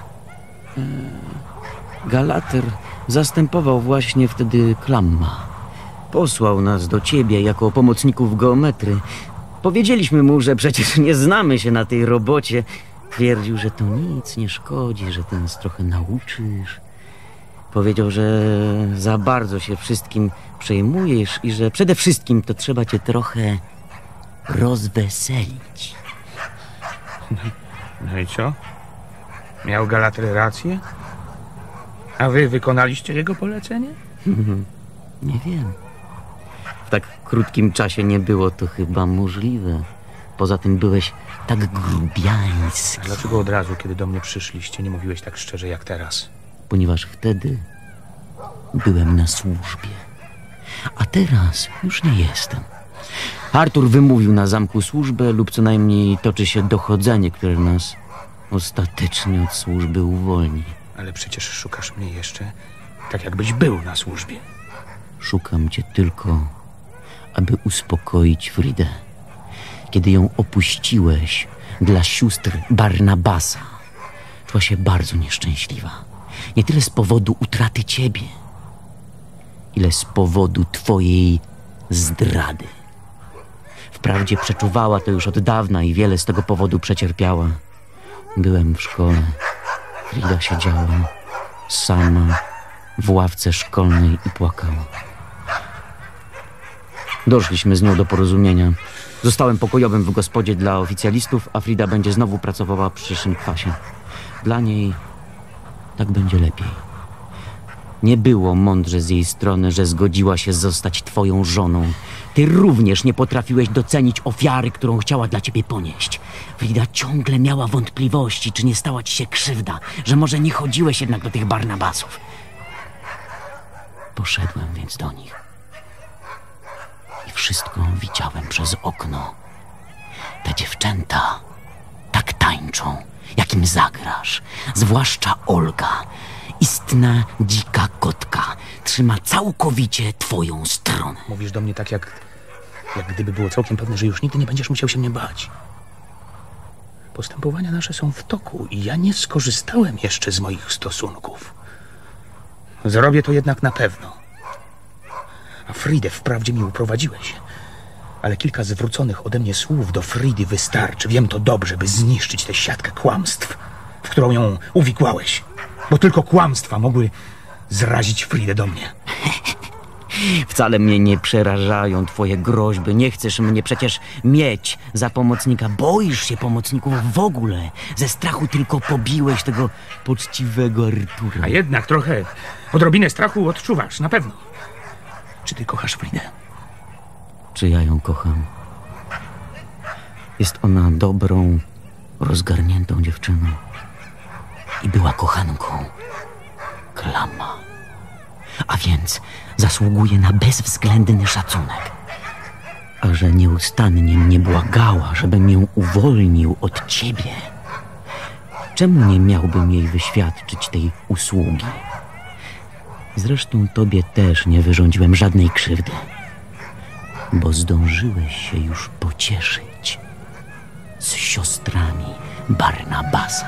Galater zastępował właśnie wtedy Klamma. Posłał nas do ciebie jako pomocników geometry. Powiedzieliśmy mu, że przecież nie znamy się na tej robocie. Twierdził, że to nic nie szkodzi, że ty nas trochę nauczysz. Powiedział, że za bardzo się wszystkim przejmujesz i że przede wszystkim to trzeba cię trochę rozweselić. No i co? Miał Galater rację? A wy wykonaliście jego polecenie? Nie wiem. W tak krótkim czasie nie było to chyba możliwe. Poza tym byłeś tak grubiański. A dlaczego od razu, kiedy do mnie przyszliście, nie mówiłeś tak szczerze jak teraz? Ponieważ wtedy byłem na służbie. A teraz już nie jestem. Artur wymówił na zamku służbę lub co najmniej toczy się dochodzenie, które nas ostatecznie od służby uwolni. Ale przecież szukasz mnie jeszcze tak, jakbyś był na służbie. Szukam cię tylko, aby uspokoić Fridę. Kiedy ją opuściłeś dla sióstr Barnabasa, czuła się bardzo nieszczęśliwa. Nie tyle z powodu utraty ciebie, ile z powodu twojej zdrady. Wprawdzie przeczuwała to już od dawna i wiele z tego powodu przecierpiała. Byłem w szkole. Frida siedziała sama w ławce szkolnej i płakała. Doszliśmy z nią do porozumienia. Zostałem pokojowym w gospodzie dla oficjalistów, a Frida będzie znowu pracowała przy szynkwasie. Dla niej tak będzie lepiej. Nie było mądrze z jej strony, że zgodziła się zostać twoją żoną. Ty również nie potrafiłeś docenić ofiary, którą chciała dla ciebie ponieść. Frida ciągle miała wątpliwości, czy nie stała ci się krzywda, że może nie chodziłeś jednak do tych Barnabasów. Poszedłem więc do nich. I wszystko widziałem przez okno. Te dziewczęta tak tańczą, jakim zagrasz. Zwłaszcza Olga. Istna dzika kotka trzyma całkowicie twoją stronę. Mówisz do mnie tak, jak, jak gdyby było całkiem pewne, że już nigdy nie będziesz musiał się mnie bać. Postępowania nasze są w toku i ja nie skorzystałem jeszcze z moich stosunków. Zrobię to jednak na pewno. A Fridę wprawdzie mi uprowadziłeś, ale kilka zwróconych ode mnie słów do Fridy wystarczy. Wiem to dobrze, by zniszczyć tę siatkę kłamstw, w którą ją uwikłałeś. Bo tylko kłamstwa mogły zrazić Fridę do mnie. Wcale mnie nie przerażają twoje groźby. Nie chcesz mnie przecież mieć za pomocnika. Boisz się pomocników w ogóle. Ze strachu tylko pobiłeś tego poczciwego Artura. A jednak trochę, odrobinę strachu odczuwasz, na pewno. Czy ty kochasz Fridę? Czy ja ją kocham? Jest ona dobrą, rozgarniętą dziewczyną. I była kochanką Klamma. A więc zasługuje na bezwzględny szacunek. A że nieustannie mnie błagała, żebym ją uwolnił od ciebie, czemu nie miałbym jej wyświadczyć tej usługi? Zresztą tobie też nie wyrządziłem żadnej krzywdy, bo zdążyłeś się już pocieszyć z siostrami Barnabasa.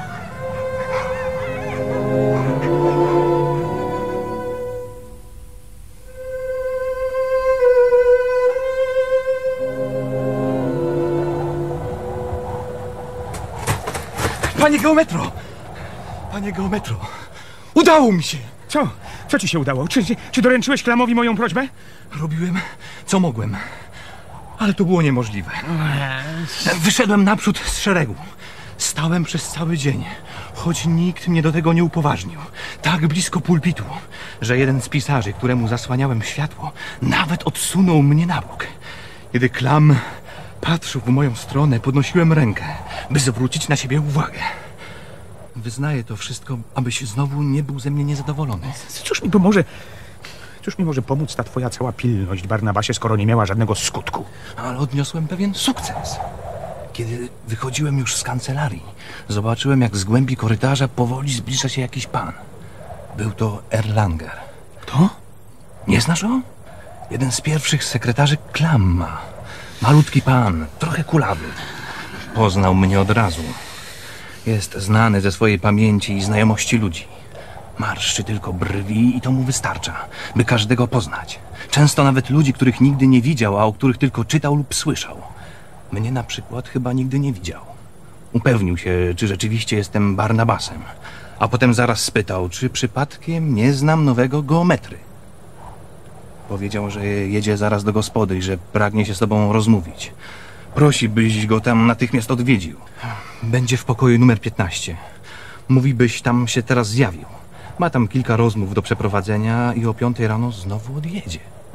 Panie geometro! Panie geometro! Udało mi się! Co? Co ci się udało? Czy, czy doręczyłeś Klamowi moją prośbę? Robiłem, co mogłem. Ale to było niemożliwe. Wyszedłem naprzód z szeregu. Stałem przez cały dzień, choć nikt mnie do tego nie upoważnił. Tak blisko pulpitu, że jeden z pisarzy, któremu zasłaniałem światło, nawet odsunął mnie na bok. Kiedy Klam patrzył w moją stronę, podnosiłem rękę, by zwrócić na siebie uwagę. Wyznaję to wszystko, abyś znowu nie był ze mnie niezadowolony. Cóż mi pomoże? Cóż mi może pomóc ta twoja cała pilność, Barnabasie, skoro nie miała żadnego skutku? Ale odniosłem pewien sukces. Kiedy wychodziłem już z kancelarii, zobaczyłem, jak z głębi korytarza powoli zbliża się jakiś pan. Był to Erlanger. Kto? Nie znasz go? Jeden z pierwszych sekretarzy Klamma. Malutki pan, trochę kulawy. Poznał mnie od razu. Jest znany ze swojej pamięci i znajomości ludzi. Marszczy tylko brwi i to mu wystarcza, by każdego poznać. Często nawet ludzi, których nigdy nie widział, a o których tylko czytał lub słyszał. Mnie na przykład chyba nigdy nie widział. Upewnił się, czy rzeczywiście jestem Barnabasem, a potem zaraz spytał, czy przypadkiem nie znam nowego geometry. Powiedział, że jedzie zaraz do gospody i że pragnie się z tobą rozmówić. Prosi, byś go tam natychmiast odwiedził. Będzie w pokoju numer piętnaście. Mówi, byś tam się teraz zjawił. Ma tam kilka rozmów do przeprowadzenia i o piątej rano znowu odjedzie.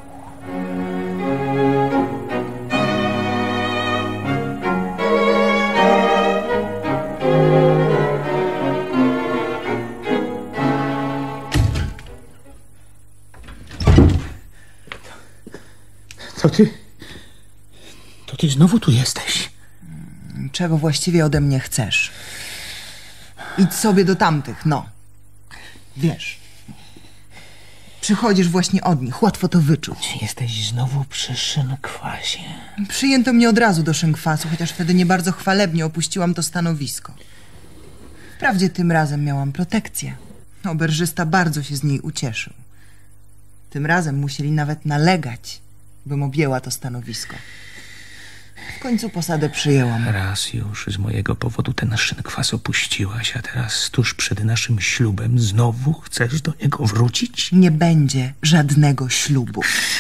To ty... To ty znowu tu jesteś. Czego właściwie ode mnie chcesz? Idź sobie do tamtych, no. Wiesz, przychodzisz właśnie od nich, łatwo to wyczuć. Jesteś znowu przy szynkwasie. Przyjęto mnie od razu do szynkwasu, chociaż wtedy nie bardzo chwalebnie opuściłam to stanowisko. Wprawdzie tym razem miałam protekcję. Oberżysta bardzo się z niej ucieszył. Tym razem musieli nawet nalegać, bym objęła to stanowisko. W końcu posadę przyjęłam. Raz już z mojego powodu ten szynkwas opuściłaś, a teraz tuż przed naszym ślubem znowu chcesz do niego wrócić? Nie będzie żadnego ślubu.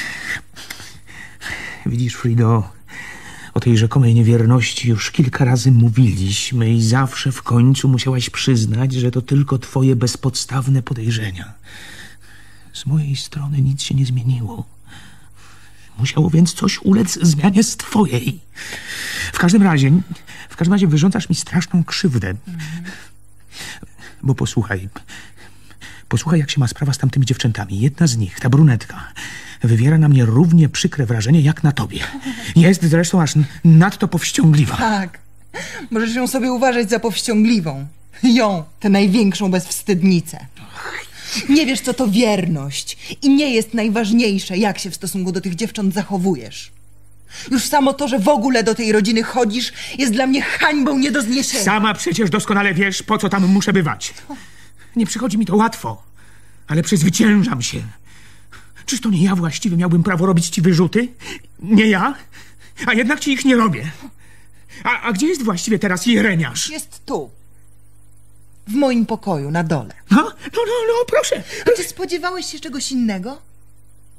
Widzisz, Frido, o tej rzekomej niewierności już kilka razy mówiliśmy i zawsze w końcu musiałaś przyznać, że to tylko twoje bezpodstawne podejrzenia. Z mojej strony nic się nie zmieniło. Musiało więc coś ulec zmianie z twojej. W każdym razie, w każdym razie wyrządzasz mi straszną krzywdę. Mm. Bo posłuchaj, posłuchaj, jak się ma sprawa z tamtymi dziewczętami. Jedna z nich, ta brunetka, wywiera na mnie równie przykre wrażenie jak na tobie. Jest zresztą aż nadto powściągliwa. Tak, możesz ją sobie uważać za powściągliwą. Ją, tę największą bezwstydnicę. Nie wiesz, co to wierność i nie jest najważniejsze, jak się w stosunku do tych dziewcząt zachowujesz. Już samo to, że w ogóle do tej rodziny chodzisz, jest dla mnie hańbą nie do zniesienia. Sama przecież doskonale wiesz, po co tam muszę bywać. Nie przychodzi mi to łatwo, ale przezwyciężam się. Czyż to nie ja właściwie miałbym prawo robić ci wyrzuty? Nie ja? A jednak ci ich nie robię. A, a gdzie jest właściwie teraz Jeremiasz? Jest tu. W moim pokoju, na dole. No, no, no, no, proszę. A czy spodziewałeś się czegoś innego?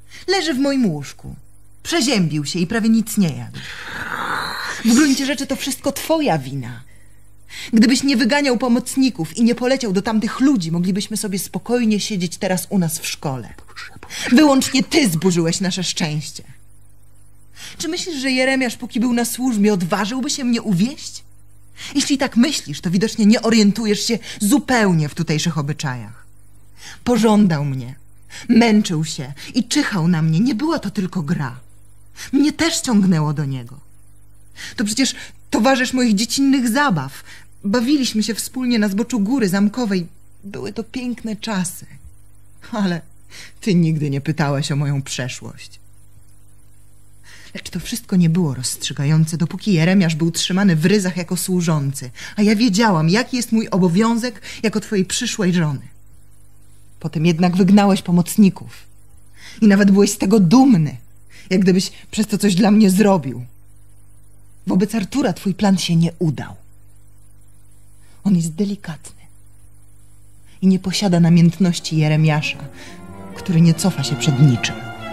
Leży w moim łóżku. Przeziębił się i prawie nic nie jadł. W gruncie rzeczy to wszystko twoja wina. Gdybyś nie wyganiał pomocników i nie poleciał do tamtych ludzi, moglibyśmy sobie spokojnie siedzieć teraz u nas w szkole. Wyłącznie ty zburzyłeś nasze szczęście. Czy myślisz, że Jeremiasz, póki był na służbie, odważyłby się mnie uwieść? Jeśli tak myślisz, to widocznie nie orientujesz się zupełnie w tutejszych obyczajach. Pożądał mnie, męczył się i czyhał na mnie. Nie była to tylko gra. Mnie też ciągnęło do niego. To przecież towarzysz moich dziecinnych zabaw. Bawiliśmy się wspólnie na zboczu Góry Zamkowej. Były to piękne czasy. Ale ty nigdy nie pytałeś o moją przeszłość. Lecz to wszystko nie było rozstrzygające, dopóki Jeremiasz był trzymany w ryzach jako służący, a ja wiedziałam, jaki jest mój obowiązek jako twojej przyszłej żony. Potem jednak wygnałeś pomocników i nawet byłeś z tego dumny, jak gdybyś przez to coś dla mnie zrobił. Wobec Artura twój plan się nie udał. On jest delikatny i nie posiada namiętności Jeremiasza, który nie cofa się przed niczym.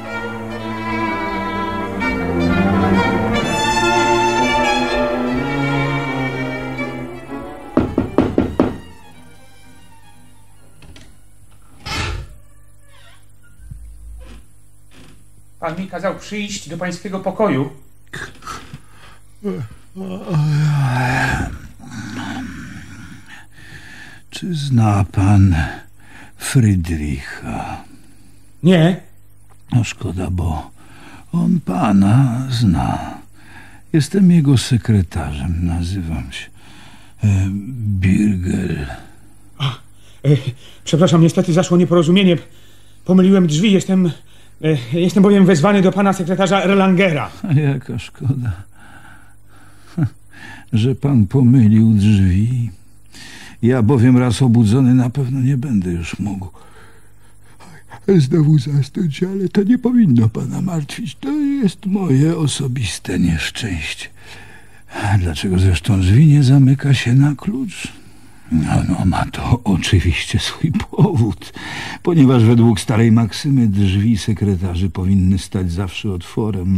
Pan mi kazał przyjść do pańskiego pokoju. Czy zna pan Frydricha? Nie. No szkoda, bo on pana zna. Jestem jego sekretarzem, nazywam się e, Birgel. A, e, przepraszam, niestety zaszło nieporozumienie. Pomyliłem drzwi, jestem... E, jestem bowiem wezwany do pana sekretarza Erlangera. A jaka szkoda, że pan pomylił drzwi. Ja bowiem raz obudzony na pewno nie będę już mógł znowu zasnąć, ale to nie powinno pana martwić. To jest moje osobiste nieszczęście. Dlaczego zresztą drzwi nie zamyka się na klucz? No, no, ma to oczywiście swój powód, ponieważ według starej maksymy drzwi sekretarzy powinny stać zawsze otworem.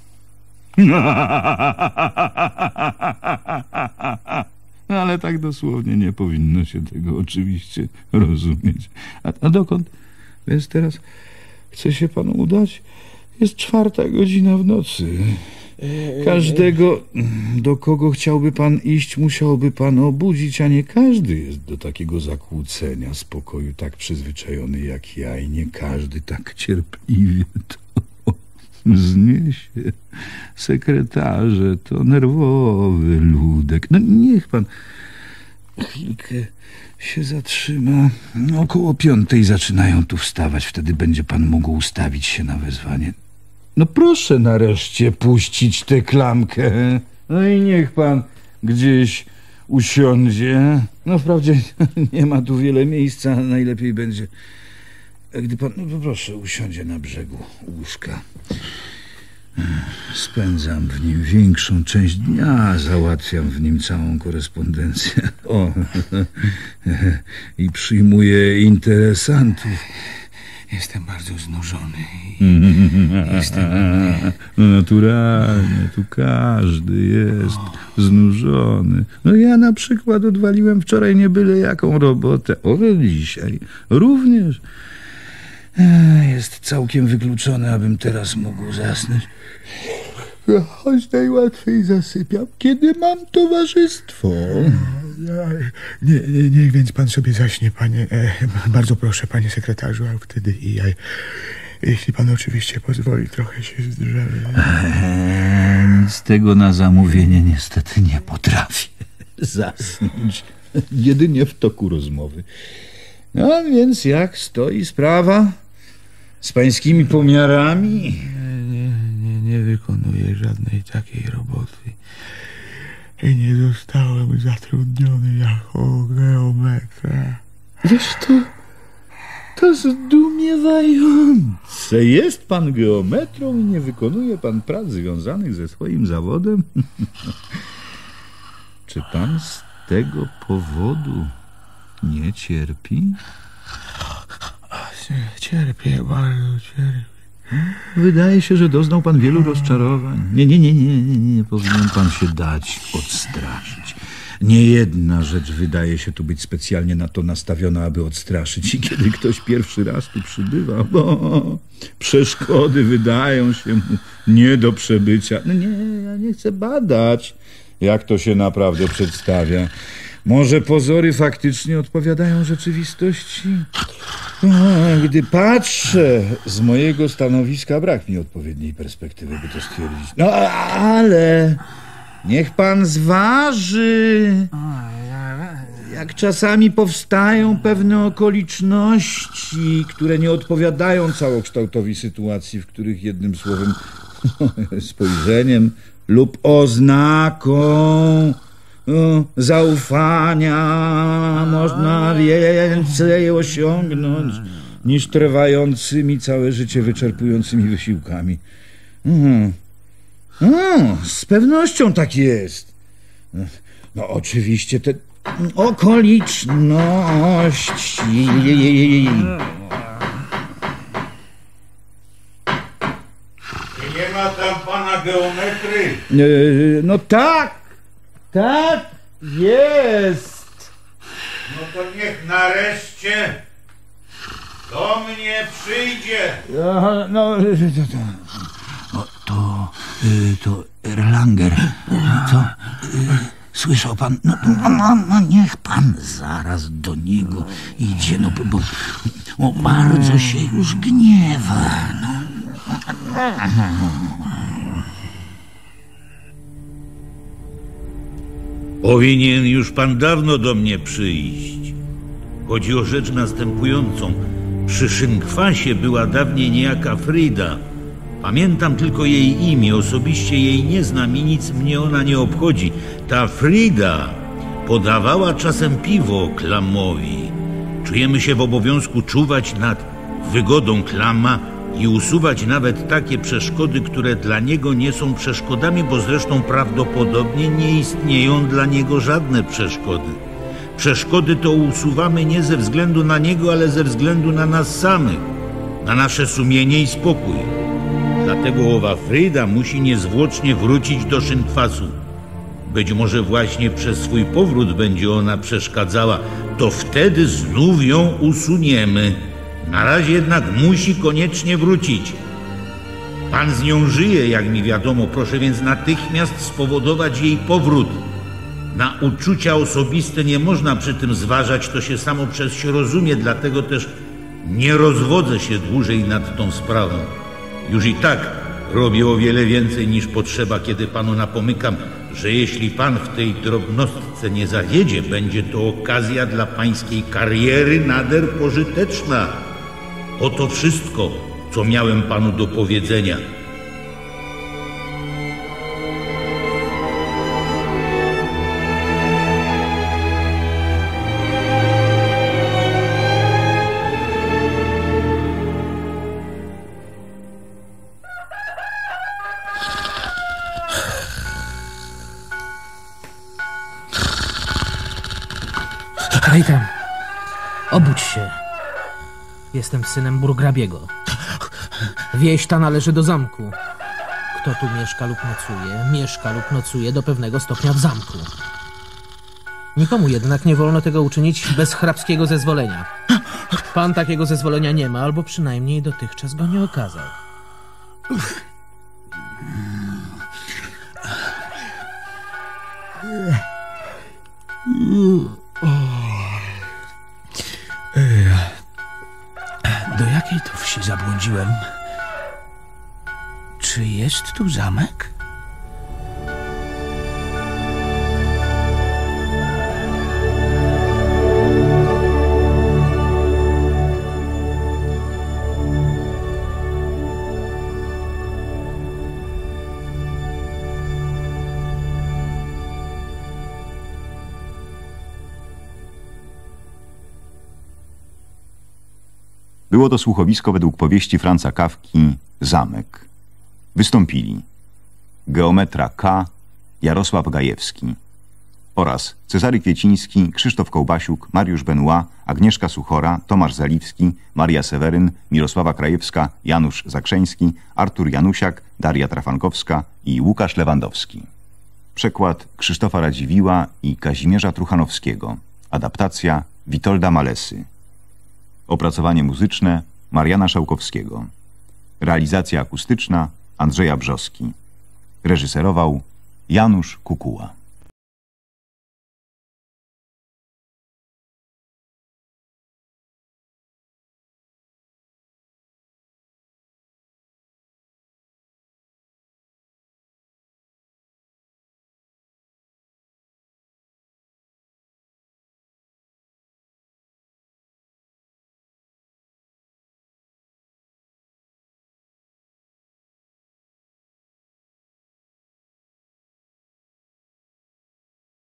Ale tak dosłownie nie powinno się tego oczywiście rozumieć. A, a dokąd? Więc teraz chce się panu udać? Jest czwarta godzina w nocy. Każdego, do kogo chciałby pan iść, musiałby pan obudzić, a nie każdy jest do takiego zakłócenia spokoju tak przyzwyczajony jak ja i nie każdy tak cierpliwie to zniesie. Sekretarze to nerwowy ludek. No niech pan chwilkę się zatrzyma. Około piątej zaczynają tu wstawać. Wtedy będzie pan mógł ustawić się na wezwanie. No proszę nareszcie puścić tę klamkę. No i niech pan gdzieś usiądzie. No wprawdzie nie ma tu wiele miejsca. Najlepiej będzie, gdy pan, no proszę, usiądzie na brzegu łóżka. Spędzam w nim większą część dnia, załatwiam w nim całą korespondencję. O, i przyjmuję interesantów. Jestem bardzo znużony. Jestem... No naturalnie, tu każdy jest znużony. No ja na przykład odwaliłem wczoraj nie byle jaką robotę. O, dzisiaj również. Jest całkiem wykluczone, abym teraz mógł zasnąć. Choć najłatwiej zasypiam, kiedy mam towarzystwo. Nie, nie, niech więc pan sobie zaśnie, panie. E, bardzo proszę, panie sekretarzu, a wtedy i ja, jeśli pan oczywiście pozwoli, trochę się zdrzemy. Eee, z tego na zamówienie niestety nie potrafię zasnąć. Jedynie w toku rozmowy. No więc jak stoi sprawa z pańskimi pomiarami? Nie, nie, nie, nie wykonuję żadnej takiej roboty. Nie zostałem zatrudniony jako geometra. Wiesz, to, to zdumiewające. Jest pan geometrą i nie wykonuje pan prac związanych ze swoim zawodem? Czy pan z tego powodu nie cierpi? Cierpię, bardzo cierpię. Wydaje się, że doznał pan wielu rozczarowań. Nie, nie, nie, nie, nie, nie. Powinien pan się dać odstraszyć. Nie jedna rzecz wydaje się tu być specjalnie na to nastawiona, aby odstraszyć. I kiedy ktoś pierwszy raz tu przybywa, bo przeszkody wydają się mu nie do przebycia. No nie, ja nie chcę badać, jak to się naprawdę przedstawia. Może pozory faktycznie odpowiadają rzeczywistości? O, gdy patrzę z mojego stanowiska, brak mi odpowiedniej perspektywy, by to stwierdzić. No ale niech pan zważy, jak czasami powstają pewne okoliczności, które nie odpowiadają całokształtowi sytuacji, w których jednym słowem, spojrzeniem lub oznaką no, zaufania można więcej osiągnąć niż trwającymi całe życie wyczerpującymi wysiłkami. Mhm. No, z pewnością tak jest. No oczywiście te okoliczności. Nie ma tam pana geometry? No tak, tak jest. No to niech nareszcie do mnie przyjdzie. No, no to, to, to Erlanger. Co? Słyszał pan? No, no, no, no niech pan zaraz do niego idzie, no bo, bo bardzo się już gniewa. No. Powinien już pan dawno do mnie przyjść. Chodzi o rzecz następującą. Przy szynkwasie była dawniej niejaka Frida. Pamiętam tylko jej imię, osobiście jej nie znam i nic mnie ona nie obchodzi. Ta Frida podawała czasem piwo Klamowi. Czujemy się w obowiązku czuwać nad wygodą Klama i usuwać nawet takie przeszkody, które dla niego nie są przeszkodami, bo zresztą prawdopodobnie nie istnieją dla niego żadne przeszkody. Przeszkody to usuwamy nie ze względu na niego, ale ze względu na nas samych, na nasze sumienie i spokój. Dlatego owa Frida musi niezwłocznie wrócić do szynkwasu. Być może właśnie przez swój powrót będzie ona przeszkadzała, to wtedy znów ją usuniemy. Na razie jednak musi koniecznie wrócić. Pan z nią żyje, jak mi wiadomo, proszę więc natychmiast spowodować jej powrót. Na uczucia osobiste nie można przy tym zważać, to się samo przez się rozumie, dlatego też nie rozwodzę się dłużej nad tą sprawą. Już i tak robię o wiele więcej niż potrzeba, kiedy panu napomykam, że jeśli pan w tej drobnostce nie zawiedzie, będzie to okazja dla pańskiej kariery nader pożyteczna. Oto wszystko, co miałem panu do powiedzenia. Hej tam, obudź się. Jestem synem burgrabiego. Wieś ta należy do zamku. Kto tu mieszka lub nocuje, mieszka lub nocuje do pewnego stopnia w zamku. Nikomu jednak nie wolno tego uczynić bez hrabskiego zezwolenia. Pan takiego zezwolenia nie ma, albo przynajmniej dotychczas go nie okazał. Do jakiej to wsi zabłądziłem? Czy jest tu zamek? Było to słuchowisko według powieści Franza Kafki Zamek. Wystąpili geometra K. Jarosław Gajewski, oraz Cezary Kwieciński, Krzysztof Kołbasiuk, Mariusz Benoit, Agnieszka Suchora, Tomasz Zaliwski, Maria Seweryn, Mirosława Krajewska, Janusz Zakrzeński, Artur Janusiak, Daria Trafankowska i Łukasz Lewandowski. Przekład Krzysztofa Radziwiła i Kazimierza Truchanowskiego. Adaptacja Witolda Malesy. Opracowanie muzyczne Mariana Szałkowskiego. Realizacja akustyczna Andrzeja Brzoski. Reżyserował Janusz Kukuła.